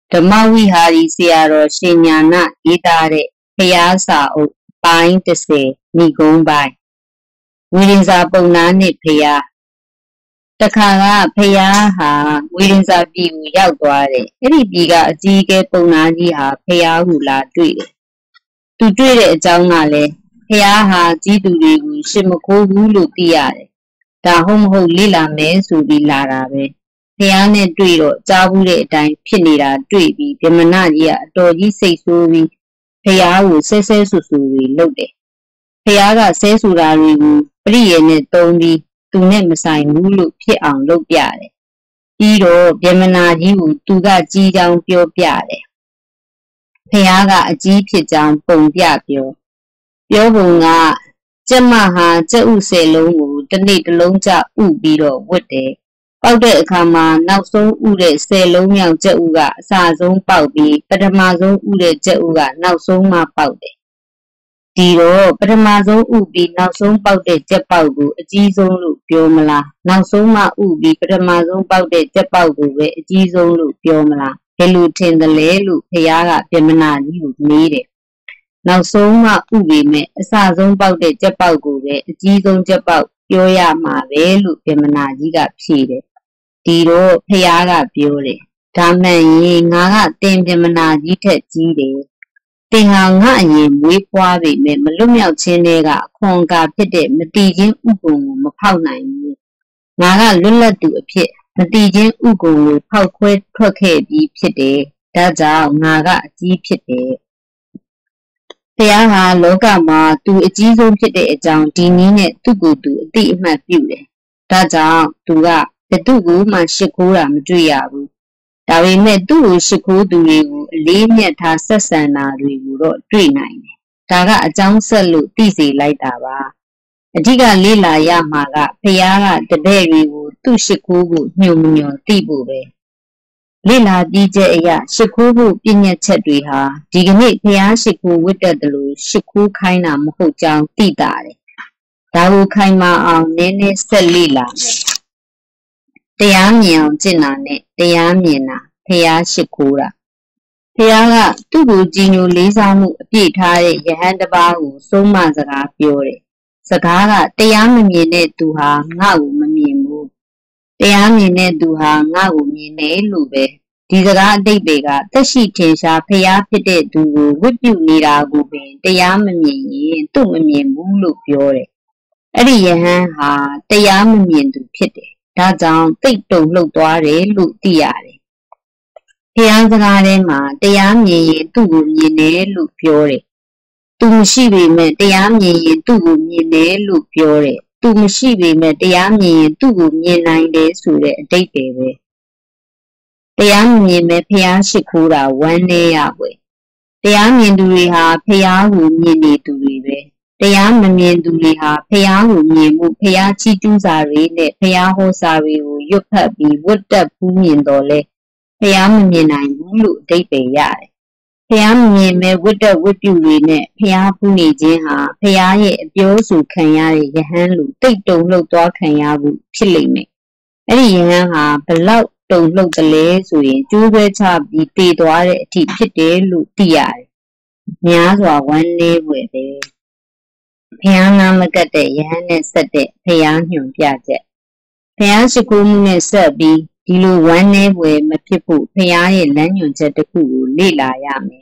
Dhamawihari Siaro Shinyana Idare Payasa O Pine to say Nigon by Widinza Bonani Paya Takara Payaha Widinza Biu Yagware Eri Biga Zige Bonani Ha Paya Hula Dui to do it Jangale Payaha Ziduri Shimako Hulu Tiare Da Home Ho Lila Mesu Vilarabe Piane Duiro, Javule Dine, Pinida, Dweeby, Gemanadia, Doji Sesuri, Payau, Sessusuri, Lode. Payaga Sesurari, Brienne, Dondi, Tunemasai, Mulu, Pian, Lopiare. Iro, Gemanaji, Tuga Jijang, Pio Piare. Payaga, a Jipijang, Pong Piapio. Yobunga, Jamaha, Jeuse Longu, the Nate Lonja, Ubiro, Woode. Out the Kama, now so Ude, say long young Jauga, Sazon Paubi, Patamazon Ude Jauga, now so ma powder. Diro, Patamazo Ubi, now so powder Japaugu, a Gizon loop, Piomala, now so ma Ubi, Patamazon powder Japaugu, a Gizon loop, Piomala, Pelutin the Lelu, Payaga, Pemana, you made it. Now so ma Ubi me, a Sazon powder Japaugu, a Gizon Japau, Pioya ma, Velu, Pemana, Giga Pire. Diro, Payaga Beauty. Daman ye naga Temana Jita Gide. Tinga ye, we quavi me, Malumia Chinega, Konga Pite, Matijin Ugum, Mapauna. Naga Lula do a pit, Matijin Ugum, Pauquet Croquet be pite, Daza, Naga G pite. Payaga Logama, do a Gizo pite down, Dinine, to go to a deep my beauty. Daza, Tuga. The Dugu Mashikura Mjuyabu. Dawi met Du Shiku Durigu, Limia Sasana Rigu, 39. Taga a Jang Salu, Tizi Lightava. A Diga Lila Yamaga, Payaga, the Berry, Tu Shikubu, Numunyo, Tibube. Lila DJ Ya, Shikubu, Pinya Chedriha, Digame Payashiku with the Lu, Shiku Kaina Mohojang, Tidare. Dawu Kaima on Nene Selila. Tayamian Jinane, Tayamina, Payashikura. Payaga, Tubu Ginu Lizamu, Pitare, Yahandabahu, Soma Zaga Fiore. Sagaga, Tayamine Duha, Nau Mamimu. Tayamine Duha, Nau Mine Lube. Dizaga de Bega, Tashi Tinsha, Paya Pite Dubu, would you need a gube, Tayamini, Tumami Mulu Fiore. Eddie Yahan ha, Tayamini to Pite. Down, take to look dware, look diare. Pianzagare ma, Tayami, tu mine, look fiore. Tu mushibi me, Tayami, tu mine, look fiore. Tu mushibi me, Tayami, tu mine, days to the day baby. Tayami me, Piashikura, 1 day away. Tayami duriha, Payahu, mini to rive. Tayam Duliha, Payahu Mimu, Payachi Juzari, Payaho Sari, Yupabi, would the Pumin dole, Payam Mina, Mulu, Depe Yai. Payam Mime, would the would you rene, Payapuni Jiha, Payaye, Biosu Kanyari, Yahanlu, take don't look dog Kanyabu, killing me. Any Yaha, below don't look the lays we, Juve Chab, the Pedore, Tipite, Lutiai. Nyazwa 1 day with it. Piana Magate, Yan said it, Payan him Piaget. Piashikum Serbi, Dilu 1 day with Mapipu, Payay, Lanyon Jetaku, Lila Yami.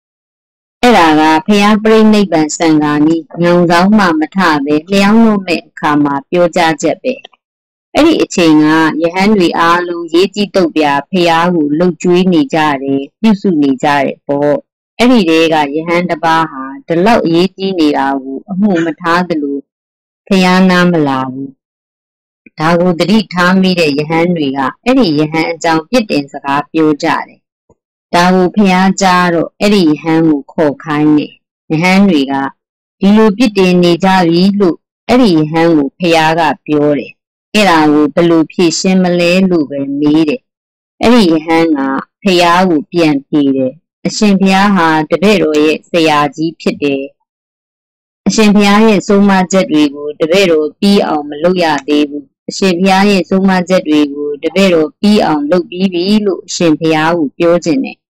Eraga, Paya Brain Neighbor Sangani, Young Zalma Matabe, Leano Me, Kama, Pioja Jebe. Eddie Chinga, Yahanri Alu, Yeti Topia, Payahu, Lujui Nijare, Yusu Nijare, for. Every day got your hand a baha, the low yeti nirawu, a mumatadalu, Payana Malawu. Tagu the deep time made a Yahanriga, Eddie your hands down pittings of our pure jare. Tagu Payajaro, Eddie Hamu call kindly. Yahanriga, Dilu pitting Nijavi look, Eddie Hamu Payaga pure. Era will blue piece Malay lube made it. Eddie Hanga, Payawu pian pire. A Shimpiaha, the Vero, Sayaji Pite. A Shimpiahe, so much that we would, the Vero, be on Maloya Devu. A Shimpiahe, so much that we would, the Vero, be on Look Bibi, look Shimpiahu, Piojine.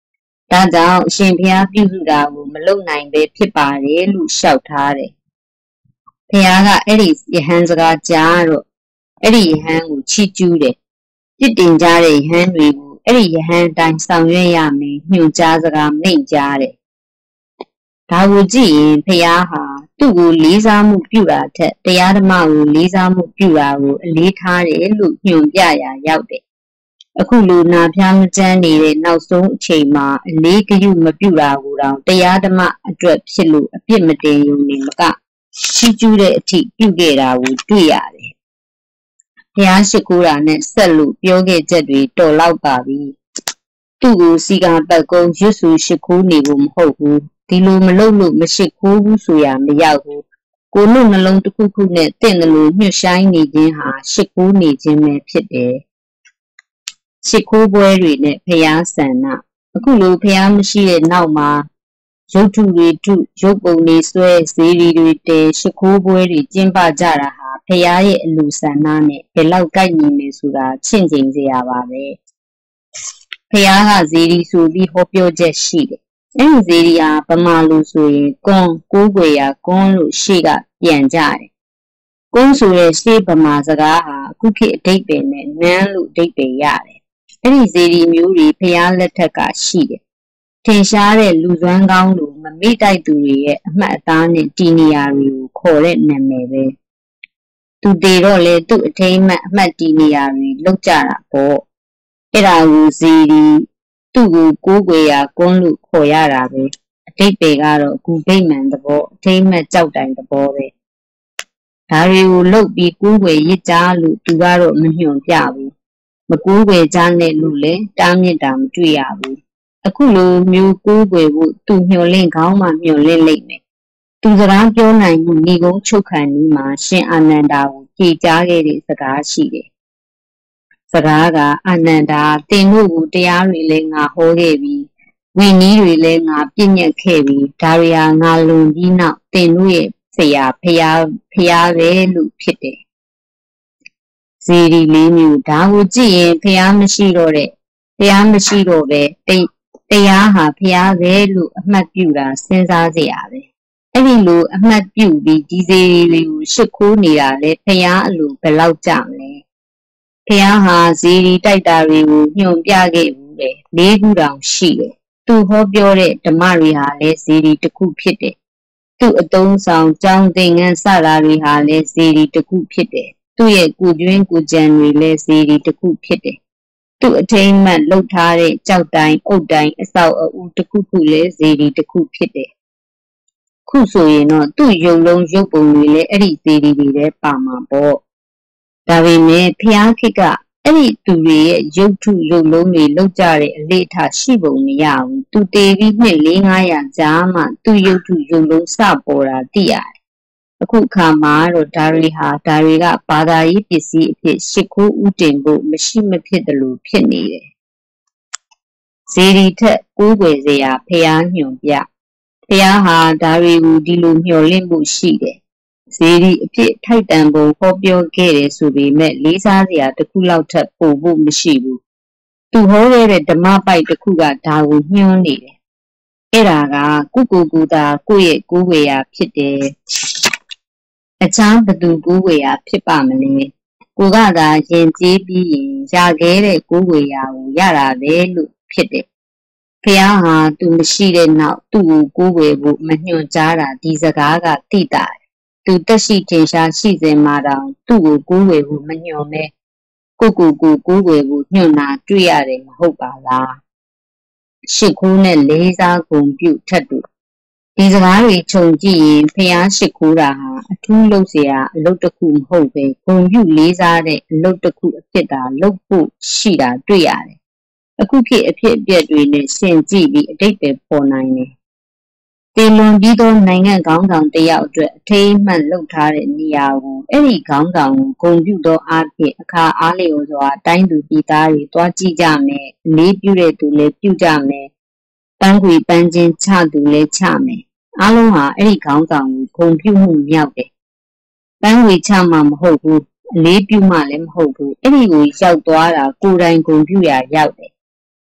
ဒါကြောင့်အရှင်ဘုရားပြုစုတာကိုမလုပ်နိုင်ပဲဖြစ်ပါတယ်လို့လျှောက်ထားတယ်ဘုရားကအဲ့ဒီယဟန်စကားကြားတော့အဲ့ဒီယဟန်ကိုချီးကျူးတယ်ပြစ်တင်ကြတဲ့ယဟန်တွေကိုအဲ့ဒီယဟန်တိုင်းဆောင်ရွက်ရမယ်ညွှန်ကြားစကားမိန့်ကြားတယ်ဒါကိုကြည့်ရင်ဘုရားဟာသူ့ကိုလေးစားမှုပြုတာထက်တရားဓမ္မကိုလေးစားမှုပြုတာကိုအလေးထားတယ်လို့ညွှန်ပြရာရောက်တယ်အခုလိုနာဖျားမကျန်းနေတဲ့နောက်ဆုံးအချိန်မှာအလေးဂရုမပြုတာကိုတောင်တရားဓမ္မအတွက်ဖြစ်လို့အပြစ်မတင်ရုံနဲ့မကချီးကျူးတဲ့အထိပြုခဲ့တာကိုတွေ့ရတယ်ဘုရားရှိခိုးတာနဲ့ဆက်လို့ပြောခဲ့ချက်တွေတော်လောက်ပါပြီသူ့ကိုစီကံပတ်ကုန်းရွတ်စုရှိခိုးနေဖို့မဟုတ်ဘူးဒီလိုမလုပ်လို့မရှိခိုးဘူးဆိုရမရောက်ဘူးကိုယ်နှလုံးတစ်ခုခုနဲ့တင့်တယ်လို့ညှို့ဆိုင်နေခြင်းဟာရှိခိုးနေခြင်းပဲဖြစ်တယ်ရှိခိုးပွဲတွေနဲ့ဖျားဆန္ဒအခုလိုဖျားမရှိတဲ့နောက်မှာရုပ်ထုတွေထုရုပ်ပုံတွေဆွဲဇေဒီတွေတဲရှိခိုးပွဲတွေကျင်းပကြတာဟာဖျားရဲ့အလူဆန္ဒနဲ့ဘယ်လောက်ကိုက်ညီနေဆိုတာချင့်ချိန်စရာပါပဲဖျားကဇေဒီဆိုပြီးဟောပြောချက်ရှိတယ်အဲ့ဒီဇေဒီဟာဗမာလူဆိုရင်ကွန်းကိုးကွယ်ရာကွန်းလို့ရှေ့ကပြန်ကြတယ်ကွန်းဆိုတဲ့ရှေ့ဗမာစကားဟာအခုခေတ်အဓိပ္ပာယ်နဲ့နန်းလို့အဓိပ္ပာယ်ရတယ်အဲ့ဒီဇေဒီမျိုးတွေဖျားလက်ထက်ကရှိတယ်ထင်ရှားတဲ့လူစွမ်းကောင်းလို့မမေ့တိုက်သူတွေရဲ့အမှတ်အသားနဲ့တီနီယာတွေကိုခေါ်တဲ့နာမည်ပဲသူတည်တော့လေသူ့အထိမ်းအမှတ်တီနီယာတွေလောက်ကြတာပေါ့အဲ့ဒါကိုဇေဒီသူ့ကိုကိုးကွယ်ရာကွန်းလို့ခေါ်ရတာပဲအဓိပ္ပာယ်ကတော့ဂူဗိမာန်သဘောအထိမ်းအမှတ်ကြောက်တိုင်သဘောပဲဒါတွေကိုလုတ်ပြီးကိုးကွယ်ရစ်ကြားလို့သူကတော့မညွှန်ပြဘူးမကိုးကွယ်ကြနဲ့လို့လည်းတားမြစ်တာမတွေ့ရဘူးအခုလိုမျိုးကိုးကွယ်ဖို့သူမျှော်လင့်ခေါင်းမှမျှော်လင့်လိမ့်မယ်သူစကားပြောနိုင်မှုညီကုန်းချုပ်ခံဒီမှာရှင်အာနန္ဒာကိုဖြေကြားခဲ့တဲ့စကားရှိတယ်စကားကအာနန္ဒာတင်တို့ကိုတရားတွေလည်းငါဟောခဲ့ပြီးဝိနည်းတွေလည်းငါပြည့်ညက်ခဲ့ပြီးဒါတွေဟာငါလွန်ပြီးနောက်တင်တို့ရဲ့ဆရာဖျားပဲလို့ဖြစ်တယ်ဇေဒီလေးမျိုးဒါကိုကြည့်ရင်ဖျားမရှိတော့ပဲတရားဟာဖျားပဲလို့အမှတ်ပြုတာစဉ်းစားစရာပဲအဲ့ဒီလိုအမှတ်ပြုပြီးဒီဇေဒီတွေကိုရှ िख ိုးနေတာလေဖျားအလိုဘယ်လောက်ကြမလဲဖျားဟာဇေဒီတိုက်တာတွေကိုညွှန်ပြခဲ့ဘူးလေ၄ခုတောင်ရှိတယ်သူဟောပြောတဲ့ဓမ္မတွေဟာလည်းဇေဒီတစ်ခုဖြစ်တယ်သူ့အသုံးဆောင်ကြောင်းသင်္ကန်းစတာတွေဟာလည်းဇေဒီတစ်ခုဖြစ်တယ်သူ့ရဲ့ကိုကျွင်းကိုကြံတွေလည်းဇေဒီတစ်ခုဖြစ်တယ်သူ့အထိမ်းမှတ်လှုပ်ထားတဲ့ကြောက်တိုင်းအုတ်တိုင်းအဆောက်အဦတစ်ခုခုလည်းဇေဒီတစ်ခုဖြစ်တယ်ခုဆိုရင်တော့သူ့ရုပ်လုံးရုပ်ပုံတွေလည်းအဲ့ဒီဇေဒီတွေလည်းပါမှာပေါ့ဒါပေမဲ့ဖျားခိကအဲ့ဒီသူတွေရဲ့ရုပ်ထုရုပ်လုံးတွေလောက်ကြတဲ့အလေးအထားရှိပုံမရဘူးသူတည်ပြီးနှစ်400-500ကြာမှသူ့ရုပ်ထုရုပ်လုံးစပေါ်တာသိရတယ်အခုခါမှာတော့ဒါတွေကဘာသာရေးပစ္စည်းအဖြစ်ရှ िख ိုးဥတင်ဖို့မရှိမဖြစ်တယ်လို့ဖြစ်နေတယ်ဇေဒီထက်ကိုးကွယ်စရာဖျားညွှန်ပြဖျားဟာဒါတွေကိုဒီလိုမျှော်လင့်ဖို့ရှိတယ်ဇေဒီအဖြစ်ထိုက်တန်ပုံဟောပြောခဲ့တယ်ဆိုပေမဲ့လေးစားစရာတစ်ခုလောက်ထပ်ပို့ဖို့မရှိဘူးသူဟောခဲ့တဲ့ဓမ္မပိုက်တစ်ခုကဒါကိုညွှန်းနေတယ်အဲ့ဒါကကိုသာကိုယ့်ရဲ့ကိုးကွယ်ရာဖြစ်တယ်အခြားဘသူကိုးကွယ်ရာဖြစ်ပါမလဲကိုကသာရင်ကျေးပြီးရင်ရခဲ့တဲ့ကိုးကွယ်ရာကိုရတာပဲလို့ဖြစ်တယ်ဖျားဟာသူမရှိတဲ့နောက်သူ့ကိုကိုးကွယ်ဖို့မညွှန်ကြားတာဒီစကားကတိတာသူတက်ရှိထင်ရှားရှိစဉ်မှာတောင်သူ့ကိုကိုးကွယ်ဖို့မညွှန်ပဲကိုကိုကိုးကွယ်ဖို့ညွှန်တာတွေ့ရတယ်မဟုတ်ပါလားရှ िख ိုးနဲ့လေးစားဂုဏ်ပြုထက်တူဒီစကားတွေခြုံကြည့်ရင်ဖျားရှ िख ိုးတာဟာအထူးလုပ်เสียအလုပ်တစ်ခုမဟုတ်ပဲဂုဏ်ပြုလေးစားတဲ့အလုပ်တစ်ခုအဖြစ်သာလုပ်ဖို့ရှိတာတွေ့ရတယ်အခုခေတ်အဖြစ်အပျက်တွေနဲ့ရှင်းကြည့်ပြီးအတိတ်ပဲပေါ်နိုင်တယ်တည်လွန်ပြီးသောနိုင်ငံခေါင်းဆောင်တယောက်အတွက်အထိမ်းအမှတ်လုပ်ထားတဲ့နေရာကိုအဲ့ဒီခေါင်းဆောင်ကိုဂုဏ်ပြုသောအားဖြင့်အခါအားလျော်စွာတိုင်းသူပြည်သားတွေတွားကြည့်ကြမယ်အလေးပြုတဲ့သူလည်းပြုကြမယ်ပန်းခွေပန်းချင်းချသူလည်းချမယ်အားလုံးဟာအဲ့ဒီခေါင်းဆောင်ကိုဂုဏ်ပြုမှုမြောက်တယ်ပန်းခွေချမှမဟုတ်ဘူးအလေးပြုမှလည်းမဟုတ်ဘူးအဲ့ဒီကိုရောက်သွားတာကိုယ်တိုင်ဂုဏ်ပြုရာရောက်တယ်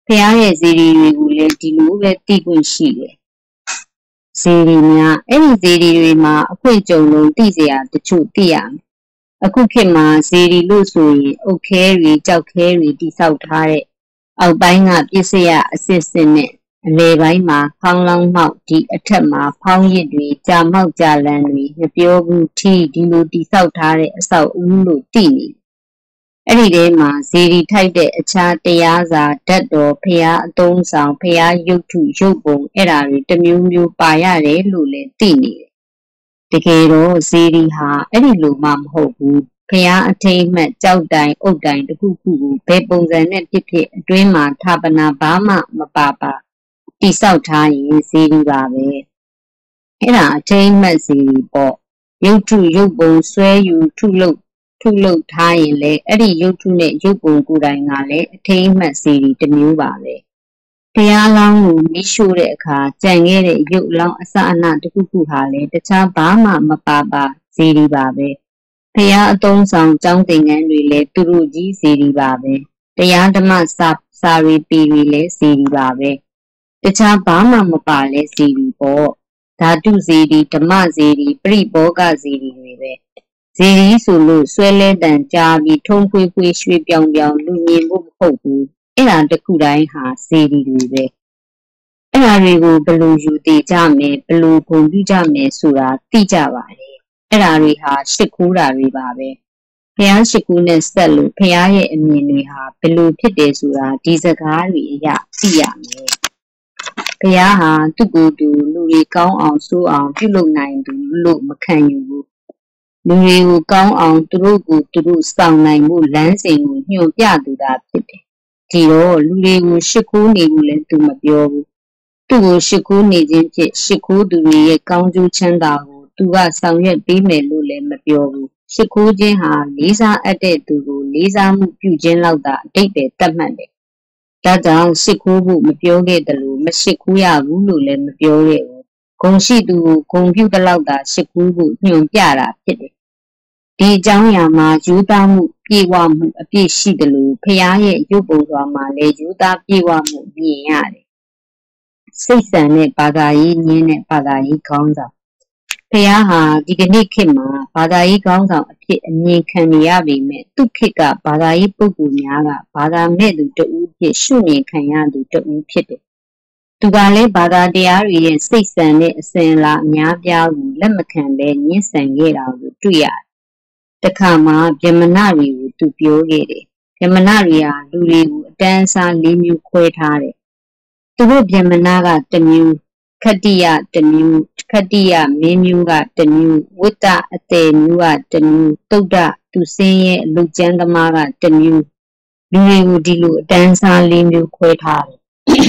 ဖះရဲ့ဇေဒီတွေကိုလည်းဒီလိုပဲသိခွင့်ရှိတယ်ဇေဒီများအဲ့ဒီဇေဒီတွေမှာအခွင့်အကြုံလုံးသိစရာတချို့သိရမယ်အခုခေတ်မှာဇေဒီလို့ဆိုရင်အုတ်ခဲတွေကြောက်ခဲတွေတိဆောက်ထားတဲ့အောက်ပိုင်းကပြည့်စရအစစ်စစ်နဲ့အလယ်ပိုင်းမှာဖောင်းလောင်းမှောက်ဒီအထက်မှာဖောင်းရစ်တွေကြာမောက်ကြာလန်တွေမပြောဘူးထီဒီလိုတိဆောက်ထားတဲ့အဆောက်အဦလို့သိနေအဲ့ဒီထဲမှာဇေဒီထိုက်တဲ့အခြားတရားစာဓာတ်တော်ဖျားအသုံးဆောင်ဖျားရုပ်ထုရုပ်ပုံအဲ့ဒါတွေတစ်မျိုးမျိုးပါရတယ်လို့လည်းသိနေတယ်တကယ်တော့ဇေဒီဟာအဲ့ဒီလိုမှမဟုတ်ဘူးဖျားအထိတ်မှတ်ကြောက်တိုင်အုတ်တိုင်တစ်ခုခုကိုဘယ်ပုံစံနဲ့ဖြစ်ဖြစ်အတွင်းမှာဌာပနာဘာမှမပါပါတိဆောက်ထားရင်ဇေဒီပါပဲအဲ့ဒါအထိတ်မှတ်ဇေဒီပေါ့ရုပ်ထုရုပ်ပုံဆွဲယူထုလုပ်ထားရင်လေအဲ့ဒီရုပ်ထုနဲ့ရုပ်ပုံကိုယ်တိုင်ကလည်းအထိတ်မှတ်ဇေဒီတစ်မျိုးပါပဲဖျားလောင်းကိုမိရှို့တဲ့အခါကြံခဲ့တဲ့ရုပ်လောင်းအစအနတစ်ခုခုဟာလေတခြားဘာမှမပါပါဇေဒီပါပဲဖျားအသုံးဆောင်ကျောင်းသင်ခန်းတွေလည်းသူတို့ကြီးဇေဒီပါပဲတရားဓမ္မစာရီပီတွေလည်းဇေဒီပါပဲတခြားဘာမှမပါလဲဇေဒီပေါ့ဓာတုဇေဒီဓမ္မဇေဒီပရိဘောဂဇေဒီတွေပဲဇေဒီဆိုလို့ဆွဲလဲတန်ကြားပြီးထုံးဖွေးဖွေးရွှေပြောင်ပြောင်လူမြင်ဖို့မဟုတ်ဘူးအဲ့ဒါတစ်ခုတိုင်းဟာဇေဒီတွေပဲအဲ့ဒါတွေကိုဘယ်လိုယူတည်ကြမယ်ဘယ်လိုဂုဏ်ပြုကြမယ်ဆိုတာသိကြပါတယ်အဲ့ဒါတွေဟာရှစ်ခိုးတာတွေပါပဲဖျားရှစ်ခိုးနဲ့ဆက်လို့ဖျားရဲ့အမြင်တွေဟာဘယ်လိုဖြစ်တယ်ဆိုတာဒီစကားတွေအရသိရမယ်ဖျားဟာသူ့ကိုယ်သူလူတွေကောင်းအောင်ဆိုးအောင်ပြုလုပ်နိုင်သူလို့မခံယူဘူးလူတွေကိုကောင်းအောင်သူတို့ကိုသူတို့ဆောင်နိုင်မှုလမ်းစဉ်ကိုညွှန်ပြသူသာဖြစ်တယ်ဒီတော့လူတွေကိုရှစ်ခိုးနေဘူးလဲသူမပြောဘူးသူ့ကိုရှစ်ခိုးနေခြင်းဖြင့်ရှစ်ခိုးသူတွေရဲ့ကောင်းကျိုးချမ်းသာကိုသူကဆောင်ရွက်ပေးမယ်လို့လည်းမပြောဘူးရှစ်ခိုးခြင်းဟာလေးစားအပ်တဲ့သူကိုလေးစားမှုပြုခြင်းလောက်သာအတိတ်ပဲတတ်မှတ်တယ်ဒါကြောင့်ရှစ်ခိုးဖို့မပြောခဲ့တယ်လို့မရှစ်ခိုးရဘူးလို့လည်းမပြောခဲ့ဘူးဂုဏ်ရှိသူကိုဂုဏ်ပြုတဲ့လောက်သာရှစ်ခိုးဖို့ညွှန်ပြတာဖြစ်တယ်ဒီအကြောင်းအရာမှာယူသားမှုပြေဝမှုအပြည့်ရှိတယ်လို့ဖျားရဲ့ရုပ်ပုံစွာမှာလည်းယူသားပြေဝမှုမြင်ရတယ်စိတ်ဆန်တဲ့ဘာသာရေးညင်းတဲ့ဘာသာရေးခေါင်းဆောင်ဖျားဟာဒီကနေ့ခေတ်မှာဘာသာရေးခေါင်းဆောင်အဖြစ်အမြင်ခံနေရပေမဲ့သူ့ခေတ်ကဘာသာရေးပုဂ္ဂိုလ်များကဘာသာမဲ့သူတဦးဖြစ်ရှုမြင်ခံရသူတဦးဖြစ်တယ်သူကလည်းဘာသာတရားတွေရဲ့စိတ်ဆန်တဲ့အစဉ်အလာအများပြားကိုလက်မခံဘဲညှင်းဆန်ခဲ့တာကိုတွေ့ရတယ်တခါမှဗျမနတွေကိုသူပြောခဲ့တယ်ဗျမနတွေဟာလူတွေကိုအတန်းအစား၄မျိုးခွဲထားတယ်သူတို့ဗျမနကတစ်မျိုးခတ္တိယတစ်မျိုးခတ္တိယမင်းမျိုးကတစ်မျိုးဝိတ္တအသေးမျိုးကတစ်မျိုးတုဒ္ဒသူစင်းရဲ့အလုကျမ်းသမားကတစ်မျိုးလူတွေကိုဒီလိုအတန်းအစား၄မျိုးခွဲထားတယ်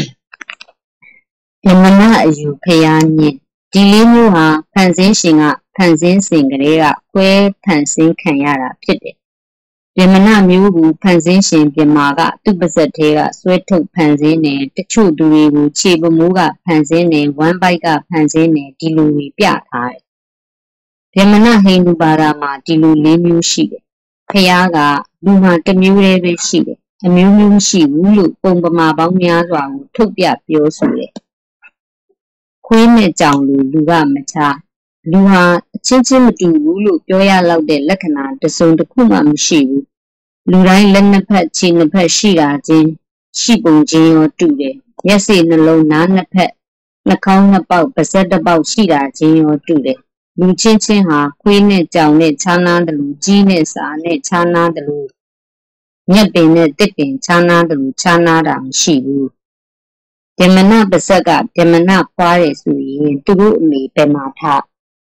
ဗျမနအယူဖျားညင်ဒီ၄မျိုးဟာဖန်ဆင်းရှင်ကဖန်ဆင်းစဉ်ကလေးကခွဲဖန်ဆင်းခံရတာဖြစ်တယ်ဗျမနမျိုးကိုဖန်ဆင်းရှင်ပြမာကသူ့ပါဇက်သေးကဆွဲထုတ်ဖန်ဆင်းတယ်တချို့သူတွေကိုခြေပမိုးကဖန်ဆင်းတယ်ဝမ်းပိုက်ကဖန်ဆင်းတယ်ဒီလိုတွေပြထားတယ်ဗျမနဟိန္ဒူဘာသာမှာဒီလို၄မျိုးရှိတယ်ဖျားကလူမှာတစ်မျိုးတည်းပဲရှိတယ်အမျိုးမျိုးမရှိဘူးလို့ပုံပမာပေါင်းများစွာကိုထုတ်ပြပြောဆိုတယ်ခွေးနဲ့ကြောင်လူကမချလူဟာအချင်းချင်းမတူဘူးလို့ပြောရလောက်တဲ့လက္ခဏာတစ်စုံတစ်ခုမှမရှိဘူးလူတိုင်းလက်နှစ်ဖက်ခြေနှစ်ဖက်ရှိတာချင်းရှိပုံချင်းရောတူတယ်မျက်စိနှလုံးနားနှစ်ဖက်နှာခေါင်းနှစ်ပေါက်ပါးစပ်တစ်ပေါက်ရှိတာချင်းရောတူတယ်လူချင်းချင်းဟာခွေးနဲ့ကြောင်နဲ့ခြားနားတယ်လို့ကြီးနဲ့စာနဲ့ခြားနားတယ်လို့မြက်ပင်နဲ့တစ်ပင်ခြားနားတယ်လို့ခြားနားတာမရှိဘူးဗျမနပါဇက်ကဗျမနဖွားတယ်ဆိုရင်သူတို့အမေဘယ်မှာထား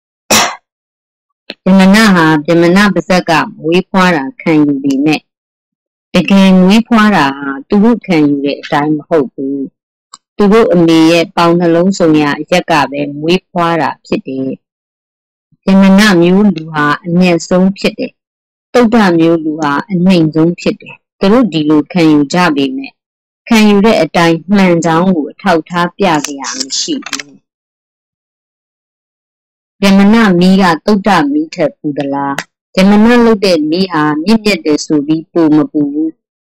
ဗျမနဟာဗျမနပါဇက်ကမွေးဖွားတာခံယူပြီးနဲ့တကယ်မွေးဖွားတာဟာသူတို့ခံယူတဲ့အတိုင်းမဟုတ်ဘူးသူတို့အမေရဲ့ပေါင်နှလုံးစုံရအရက်ကပဲမွေးဖွားတာဖြစ်တယ်ဗျမနမျိုးလူဟာအမြင့်ဆုံးဖြစ်တယ်တုဒ္ဒမျိုးလူဟာအနှိမ်ဆုံးဖြစ်တယ်သူတို့ဒီလိုခံယူကြပေမဲ့ခံယူတဲ့အတိုင်းမှန်ကြောင်းကိုအထောက်ထားပြကြရမရှိဘူးဗျမနမီးကတုဒ္ဒမီးထက်ပူသလားဗျမနလုပ်တဲ့မီးဟာမြင့်မြတ်တယ်ဆိုပြီးပူမပူဘူး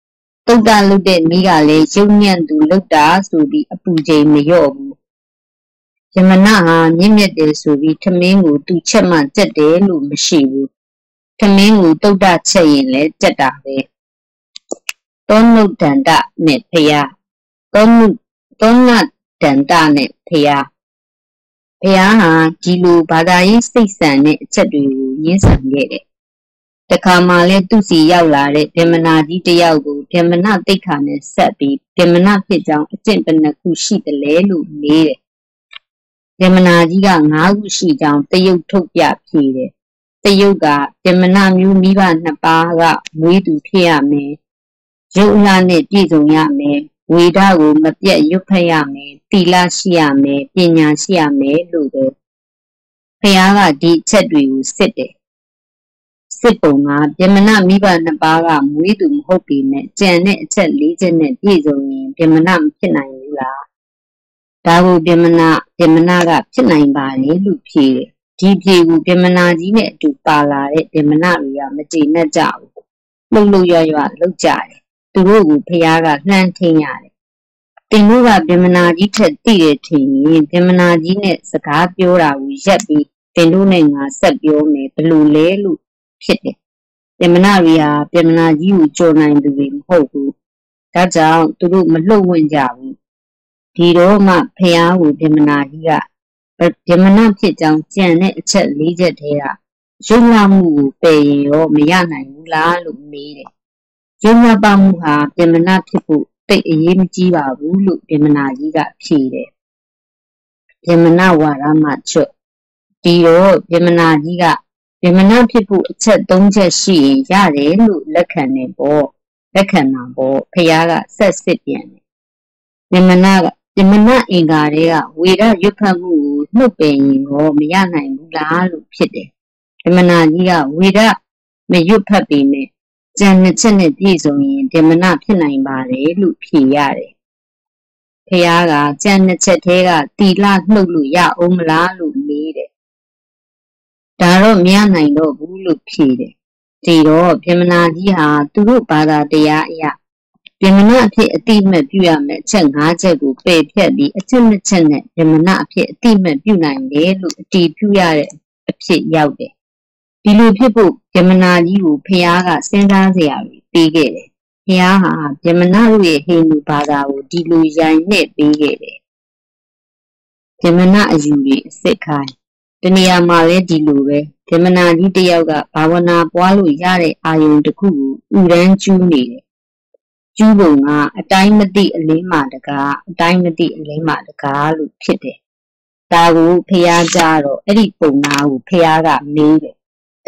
တုတ်တလုပ်တဲ့မိကလည်းရုပ်ညံ့သူလုပ်တာဆိုပြီးအပူချိန်မလျော့ဘူးယမနာဟာမြင့်မြတ်တယ်ဆိုပြီးထမင်းကိုသူချက်မှကြက်တယ်လို့မရှိဘူးထမင်းကိုတုတ်တချက်ရင်လည်းကြက်တာပဲသောနုဒန္တနဲ့ဖျားသောနဒန္တနဲ့ဖျားဖျားဟာဒီလိုဘာသာရေးစိတ်ဆန်တဲ့အချက်တွေကိုရင်းဆန်ခဲ့တယ်တခါမှလည်းသူ့စီရောက်လာတဲ့ဗြဟ္မဏကြီးတယောက်ကိုဗြဟ္မဏတိတ်ခါနဲ့ဆက်ပြီးဗြဟ္မဏဖြစ်ကြောင်းအကျင့်ဘယ်နှခုရှိတယ်လဲလို့မေးတယ်ဗြဟ္မဏကြီးက9ခုရှိကြောင်းတရုတ်ထုတ်ပြဖြေတယ်တရုတ်ကဗြဟ္မဏမျိုးမိဘ2ပါးကမွေးသူဖြစ်ရမယ်ရုပ်လာနဲ့ပြည့်စုံရမယ်ဝေဒကိုမပြတ်ရွတ်ဖတ်ရမယ်သီလရှိရမယ်ပညာရှိရမယ်လို့ပဲဖျားကဒီအချက်တွေကိုစစ်တယ်စစ်ပုံကဗြဟ္မဏမိဘ2ပါးကမွေးသူမဟုတ်ပေမဲ့ကြံတဲ့အချက်4ချက်နဲ့ပြည့်စုံရင်ဗြဟ္မဏမဖြစ်နိုင်ဘူးလားဒါကိုဗြဟ္မဏကဖြစ်နိုင်ပါတယ်လို့ဖြေတယ်ဒီဖြေကိုဗြဟ္မဏကြီးနဲ့အတူပါလာတဲ့ဗြဟ္မဏတွေကမကျေနပ်ကြဘူးလှုပ်ရွလုပ်ကြတယ်သူတို့ကိုဖျားကလှမ်းထင်းရတယ်တင်တို့ကဗြဟ္မဏကြီးထက်သိတယ်ထင်ရင်ဗြဟ္မဏကြီးနဲ့စကားပြောတာကိုရပ်ပြီးတင်တို့နဲ့ငါဆက်ပြောမယ်ဘယ်လိုလဲလို့ဖြစ်တယ်ဗြဟ္မဏတွေဟာဗြဟ္မဏကြီးကိုကြော်နိုင်သူတွေမဟုတ်ဘူးဒါကြောင့်သူတို့မလှုပ်ဝင့်ကြဘူးဒီတော့မှဖျားကိုဗြဟ္မဏကြီးကဗြဟ္မဏဖြစ်ကြောင်းကြံတဲ့အချက်4ချက်တည်းကရုပ်လာမှုကိုပယ်ရင်ရောမရနိုင်ဘူးလားလို့မေးတယ်ရုပ်လာပမှုဟာဗြဟ္မဏဖြစ်ဖို့တိတ်အရေးမကြီးပါဘူးလို့ဗြဟ္မဏကြီးကဖြေတယ်ဗြဟ္မဏဝါဒမှချွတ်ဒီတော့ဗြဟ္မဏကြီးကဗြဟ္မဏဖြစ်ဖို့အချက်3ချက်ရှိရင်ရတယ်လို့လက်ခံတာပေါ့ဖျားကဆက်စစ်ပြန်တယ်ဗြဟ္မဏအင်္ဂါတွေကဝေဒရွတ်ဖတ်မှုကိုနှုတ်ပယ်ရင်ရောမရနိုင်ဘူးလားလို့ဖြစ်တယ်ဗြဟ္မဏကြီးကဝေဒမရွတ်ဖတ်ပေမဲ့ကြံ2ချက်နဲ့ပြည့်စုံရင်ဗြဟ္မဏဖြစ်နိုင်ပါတယ်လို့ဖြေရတယ်ဖျားကကြံ2ချက်ထဲကတီလနှုတ်လို့ရအောင်မလားလို့မေးတယ်ဒါတော့မရနိုင်တော့ဘူးလို့ဖြေတယ်ဒီတော့ဗြဟ္မဏကြီးဟာသူတို့ဘာသာတရားအရဗြဟ္မဏအဖြစ်အတိမတ်ပြုရမယ်အချက်5ချက်ကိုပယ်ဖြတ်ပြီးအချက်2ချက်နဲ့ဗြဟ္မဏအဖြစ်အတိမတ်ပြုနိုင်တယ်လို့အတည်ပြုရတဲ့အဖြစ်ရောက်တယ်ဒီလိုဖြစ်ဖို့ဗြဟ္မဏကြီးကိုဖျားကစဉ်းစားစရာပေးခဲ့တယ်ဖျားဟာဗြဟ္မဏတို့ရဲ့ဟိန္ဒူဘာသာကိုဒီလိုရိုင်နှက်ပေးခဲ့တယ်ဗြဟ္မဏအယူတွေအစစ်ခိုင်းတနေရာမှာလည်းဒီလိုပဲဗြဟ္မဏကြီးတယောက်ကဘာဝနာပွားလို့ရတဲ့အာယုံတစ်ခုကိုဥရန်ကျူးနေတယ်ကျူးပုံကအတိုင်းမသိအလင်းမှတကားအတိုင်းမသိအလင်းမှတကားလို့ဖြစ်တယ်ဒါကိုဖျားကြတော့အဲ့ဒီပုံနာကိုဖျားကမေးတယ်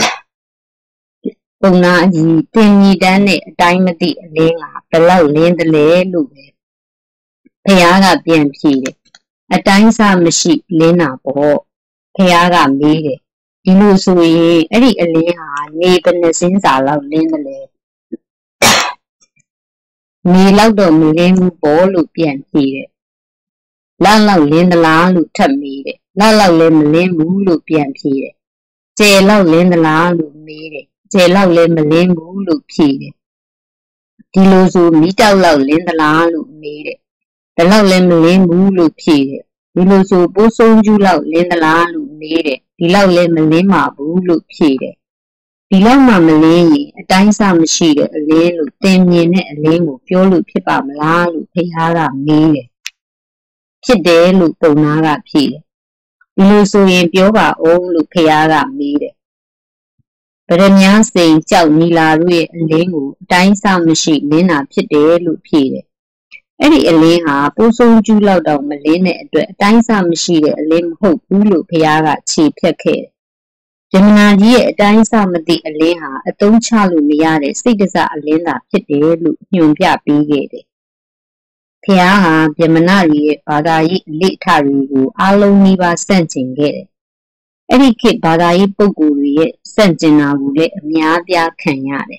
ပုံနာကြီးတင်ညီတန်းနဲ့အတိုင်းမသိအလင်းကဘယ်လောက်လင်းတယ်လဲလို့ပဲဖျားကပြန်ဖြေတယ်အတိုင်းစမရှိလင်းတာပေါ့ဖျားကမေးတယ်ဒီလိုဆိုရင်အဲ့ဒီအလင်းဟာနေဘယ်နှစင်းစာလောက်လင်းတယ်လဲနေလောက်တော့မလင်းဘူးပေါ့လို့ပြန်ဖြေတယ်လောက်လင်းသလားလို့ထပ်မေးတယ်လောက်လည်းမလင်းဘူးလို့ပြန်ဖြေတယ်ကျယ်လောက်လင်းသလားလို့မေးတယ်ကျယ်လောက်လည်းမလင်းဘူးလို့ဖြေတယ်ဒီလိုဆိုမီးတောက်လောက်လင်းသလားလို့မေးတယ်ဘယ်လောက်လည်းမလင်းဘူးလို့ဖြေတယ်ဒီလိုဆိုပိုးဆုံးကျူးလောက်လင်းသလားလို့မေးတယ်ဒီလောက်လည်းမလင်းပါဘူးလို့ဖြေတယ်ဒီလောက်မှမလင်းရင်အတိုင်းစမရှိတဲ့အလင်းလို့သင်မြင်တဲ့အလင်းကိုပြောလို့ဖြစ်ပါမလားလို့ဖျားကမေးတယ်ဖြစ်တယ်လို့ပုံနာကဖြေတယ်ဒီလိုဆိုရင်ပြောပါဦးလို့ဖျားကမေးတယ်ဗရမ ्या စိန်ကြောက်နီလာတို့ရဲ့အလင်းကိုအတိုင်းစမရှိလင်းတာဖြစ်တယ်လို့ဖြေတယ်အဲ့ဒီအလင်းဟာပိုးဆုံးကျူးလောက်တောင်မလင်းတဲ့အတွက်အတိုင်းစမရှိတဲ့အလင်းမဟုတ်ဘူးလို့ဖျားကခြေဖြတ်ခဲ့တယ်ဗြဟ္မဏကြီးရဲ့အတိုင်းစမသိအလင်းဟာအသုံးချလို့မရတဲ့စိတ်တစအလင်းသာဖြစ်တယ်လို့ညွှန်ပြပေးခဲ့တယ်ဖျားဟာဗြဟ္မဏတွေရဲ့ဘာသာရေးအလေ့အထတွေကိုအားလုံးနှီးပါဆန့်ကျင်ခဲ့တယ်အဲ့ဒီခေတ်ဘာသာရေးပုဂ္ဂိုလ်တွေရဲ့ဆန့်ကျင်တာကိုလည်းအများပြားခံရတယ်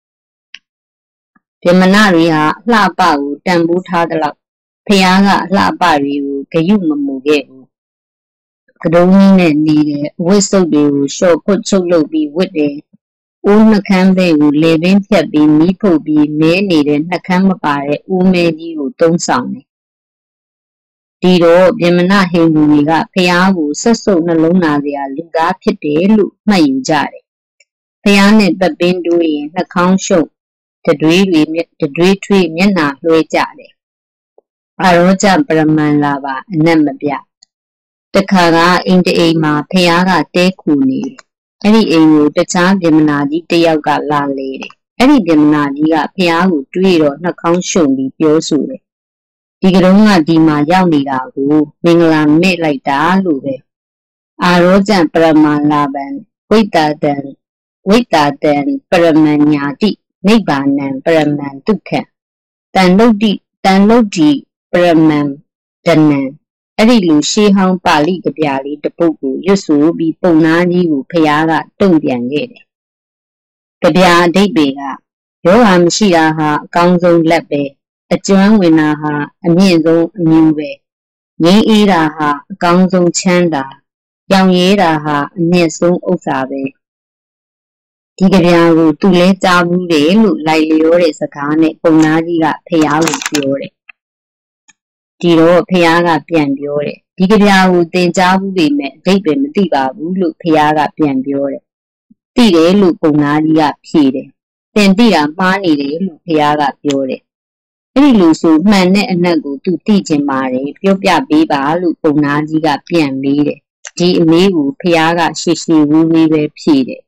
ဗြဟ္မဏတွေဟာအလှပကိုတန်ဖိုးထားသလောက်ဖျားကအလှပတွေကိုဂယုမမူခဲ့ဘူးကတုံးကြီးနဲ့နေတယ်အဝတ်စုပ်တွေကိုရှော့ဖွတ်ချုပ်လုပ်ပြီးဝတ်တယ်ဦးနှကမ်းဘဲကိုလေပင်ဖြတ်ပြီးမီးဖုတ်ပြီးမဲနေတဲ့နှကမ်းမပါတဲ့ဦးမဲကြီးကိုသုံးဆောင်တယ်ဒီတော့ပြမနာဟိန္ဒူတွေကဖျားကိုဆက်စုပ်နှလုံးသားစရာလူသားဖြစ်တယ်လို့မှတ်ယူကြတယ်ဖျားနဲ့ပတ်ပင်းတိုးရင်နှာခေါင်းရှုပ်တတွေးထွေးမျက်နှာလွှဲကြတယ်အာရောကြပရမန်လာပါအနက်မပြတခါကအိမ်တအိမ်မှာဖျားကတဲခူနေတယ်အဲ့ဒီအိမ်ကိုတခြားပြမနာကြီးတယောက်ကလာလေတယ်အဲ့ဒီပြမနာကြီးကဖျားကိုတွေးတော့နှာခေါင်းရှုံပြီးပြောဆိုတယ်ဒီကတုံးကဒီမှာရောက်နေတာကိုမင်္ဂလာမဲ့လိုက်တာလို့ပဲအာရောကြပရမန်လာပံဝိတ္တတံပရမန်ညာတိနိဗ္ဗာနံပရမန်ဒုက္ခတန်လုတ်တိပရမန်ဒနံအဲ့ဒီလူရှေးဟောင်းပါဠိကဗျာလေးတစ်ပုဒ်ကိုရွတ်ဆိုပြီးပုံနာကြီးကိုဖျားကတုံ့ပြန်ခဲ့တယ်ကဗျာအဓိပ္ပာယ်ကယောဂမရှိတာဟာအကောင်းဆုံးလက်ပဲအကျွမ်းဝင်တာဟာအမြင့်ဆုံးအမြူပဲငြိမ်းအေးတာဟာအကောင်းဆုံးချမ်းသာရောင်ရဲတာဟာအမြင့်ဆုံးဥစ္စာပဲဒီကြပြာကိုသူလဲကြားဘူးတယ်လို့လိုက်လျောတဲ့စကားနဲ့ပုံနာကြီးကဖျားကိုပြောတယ်ဒီတော့ဖျားကပြန်ပြောတယ်ဒီကြပြာကိုသင်ကြားဘူးပေမဲ့အဓိပ္ပာယ်မသိပါဘူးလို့ဖျားကပြန်ပြောတယ်သိတယ်လို့ပုံနာကြီးကဖြေတယ်သင်သိတာမှားနေတယ်လို့ဖျားကပြောတယ်အဲ့ဒီလူဆိုမှန်တဲ့အနက်ကိုသူသိချင်ပါတယ်ပြောပြပေးပါလို့ပုံနာကြီးကပြန်မေးတယ်ဒီအမေးကိုဖျားကရှေ့ဝူးဝေးပဲဖြေတယ်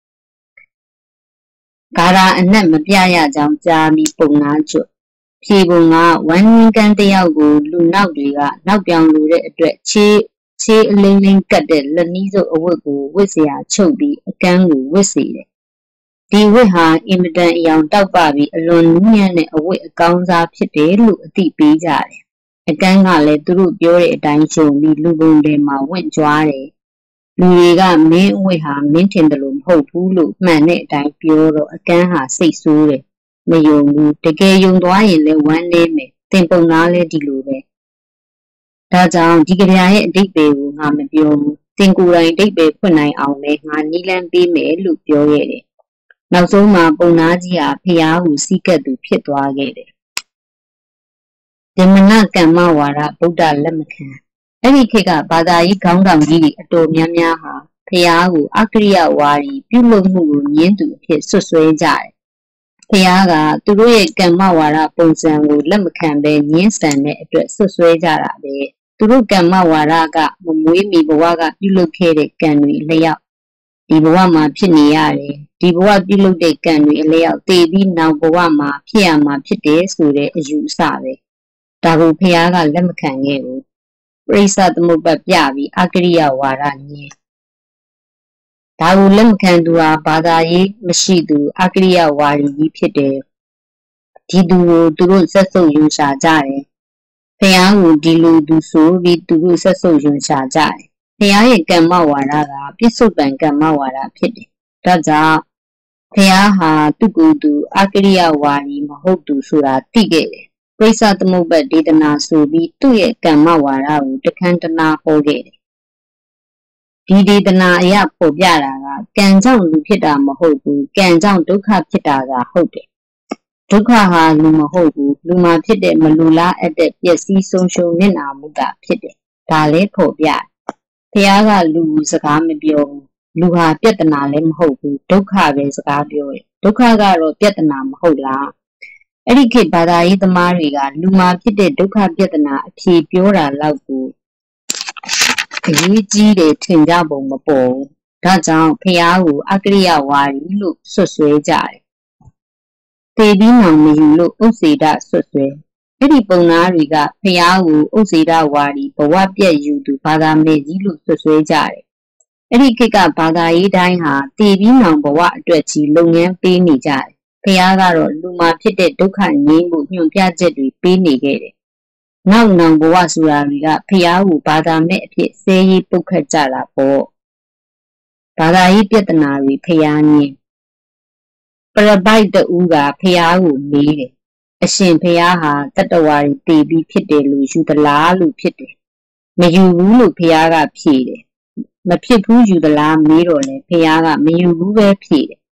ဂါရာအနက်မပြရကြောင်းကြားပြီးပုံနာကျွတ်ဖြေပုံကဝမ်းရင်းကန်းတယောက်ကိုလူနောက်တွေကနောက်ပြောင်လိုတဲ့အတွက်ချေးအလင်းလင်းကတ်တဲ့လက်နီးစုပ်အဝတ်ကိုဝတ်เสียချုပ်ပြီးအကန်းကိုဝတ်စေတယ်ဒီဝတ်ဟာအင်မတန်အယောင်တောက်ပပြီးအလွန်နူးညံ့တဲ့အဝတ်အကောင်းစားဖြစ်တယ်လို့အသိပေးကြတယ်အကန်းကလည်းသူတို့ပြောတဲ့အတိုင်းရှုံပြီးလူပုံတွေမှာဝင့်ကြွားတယ်လူတွေကမင်းအဝတ်ဟာမင်းထင်တယ်လို့မဟုတ်ဘူးလို့မှန်တဲ့အတိုင်းပြောတော့အကန်းဟာစိတ်ဆိုးတယ်မယုံဘူးတကယ်ယုံသွားရင်လည်းဝမ်းနည်းမယ်သင်ပုံသားလည်းဒီလိုပဲဒါကြောင့်ဒီကြပြာရဲ့အဓိပ္ပာယ်ကိုငါမပြောဘူးသင်ကိုယ်တိုင်အဓိပ္ပာယ်ဖွင့်နိုင်အောင်လည်းငါနီးလန်းပေးမယ်လို့ပြောခဲ့တယ်နောက်ဆုံးမှာပုံနာကြီးဟာဖျားကိုစီးကပ်သူဖြစ်သွားခဲ့တယ်ဓမ္မနကမ္မဝါဒဗုဒ္ဓလက်မခံအဲ့ဒီခေတ်ကဘာသာရေးခေါင်းဆောင်ကြီးတွေအတော်များများဟာဖျားကိုအကရိယဝါဒီပြုလုပ်မှုကိုညင်းသူအဖြစ်ဆွဆွဲကြတယ်ဖျားကသူတို့ရဲ့ကမ္မဝါဒပုံစံကိုလက်မခံဘဲညင်းဆန်တဲ့အတွက်ဆွဆွဲကြတာပဲသူတို့ကမ္မဝါဒကမမွေးမီဘဝကပြုလုပ်ခဲ့တဲ့ကံတွေလျောက်ဒီဘဝမှာဖြစ်နေရတယ်ဒီဘဝပြုလုပ်တဲ့ကံတွေအလျောက်တည်ပြီးနောက်ဘဝမှာဖြစ်ရမှာဖြစ်တယ်ဆိုတဲ့အယူအဆပဲဒါကိုဖျားကလက်မခံခဲ့ဘူးပရိစ္ဆသမုပ္ပါပြပြီးအကရိယဝါဒညင်းဒါကိုလက်မခံသူဟာဘာသာရေးမရှိသူအကရိယဝါဒီကြီးဖြစ်တယ်ဒီသူကိုသူတို့ဆက်ဆုပ်ယူရှာကြတယ်ဖျားကိုဒီလိုသူဆိုပြီးသူတို့ဆက်ဆုပ်ယူရှာကြတယ်ဖျားရဲ့ကမ္မဝါဒကပြစ္ဆုတ်ပံကမ္မဝါဒဖြစ်တယ်ဒါကြောင့်ဖျားဟာသူ့ကိုယ်သူအကရိယဝါဒီမဟုတ်သူဆိုတာသိခဲ့တယ်ပရိစ္ဆသမုပ္ပါဒေသနာဆိုပြီးသူ့ရဲ့ကမ္မဝါဒကိုတခန်းတနာဟောခဲ့တယ်ဒီဒေသနာအရပေါ်ပြတာကကံကြောင့်လူဖြစ်တာမဟုတ်ဘူးကံကြောင့်ဒုက္ခဖြစ်တာကဟုတ်တယ်ဒုက္ခဟာလူမဟုတ်ဘူးလူမှာဖြစ်တဲ့မလူလားအပ်တဲ့ပျက်စီးဆုံးရှုံးနစ်နာမှုကဖြစ်တယ်ဒါလည်းပေါ်ပြဖျားကလူစကားမပြောဘူးလူဟာပြဿနာလည်းမဟုတ်ဘူးဒုက္ခပဲစကားပြောတယ်ဒုက္ခကတော့ပြဿနာမဟုတ်လားအဲ့ဒီခေတ်ဘာသာရေးသမားတွေကလူမှာဖြစ်တဲ့ဒုက္ခပြဿနာအဖြေပြောတာလောက်ကိုအရေးကြီးတယ်ထင်ကြပုံမပေါ်ဘူးဒါကြောင့်ဖျားကိုအကရိယဝါဒီလို့ဆွဆွဲကြတယ်တေပြီးနောင်မယူလို့ဥစေဒဆွဆွဲအဲ့ဒီပုံနာတွေကဖျားကိုဥစေဒဝါဒီဘဝပြည့်ယူသူဘာသာမေကြီးလို့ဆွဆွဲကြတယ်အဲ့ဒီခေတ်ကဘာသာရေးတိုင်းဟာတေပြီးနောင်ဘဝအတွက်ကြီးလုပ်ငန်းပေးနေကြတယ်ဖျားကတော့လူမှာဖြစ်တဲ့ဒုက္ခငြိမ်းမှုညွှန်ပြချက်တွေပေးနေခဲ့တယ်နောက်နောင်ဘဝဆိုတာတွေကဖျားကိုဘာသာမဲ့အဖြစ်ဆဲရေးပုတ်ခတ်ကြတာပေါ့ဘာသာရေးပြဿနာတွေဖျားနည်းပရပိုက်တူကဖျားကိုမေးတယ်အရှင်ဖျားဟာတတ္တဝါတွေတည်ပြီးဖြစ်တယ်လို့ယူသလားလို့ဖြစ်တယ်မယူဘူးလို့ဖျားကဖြေတယ်မဖြစ်ဘူးယူသလားမေးတော့လေဖျားကမယူဘူးပဲဖြေတယ်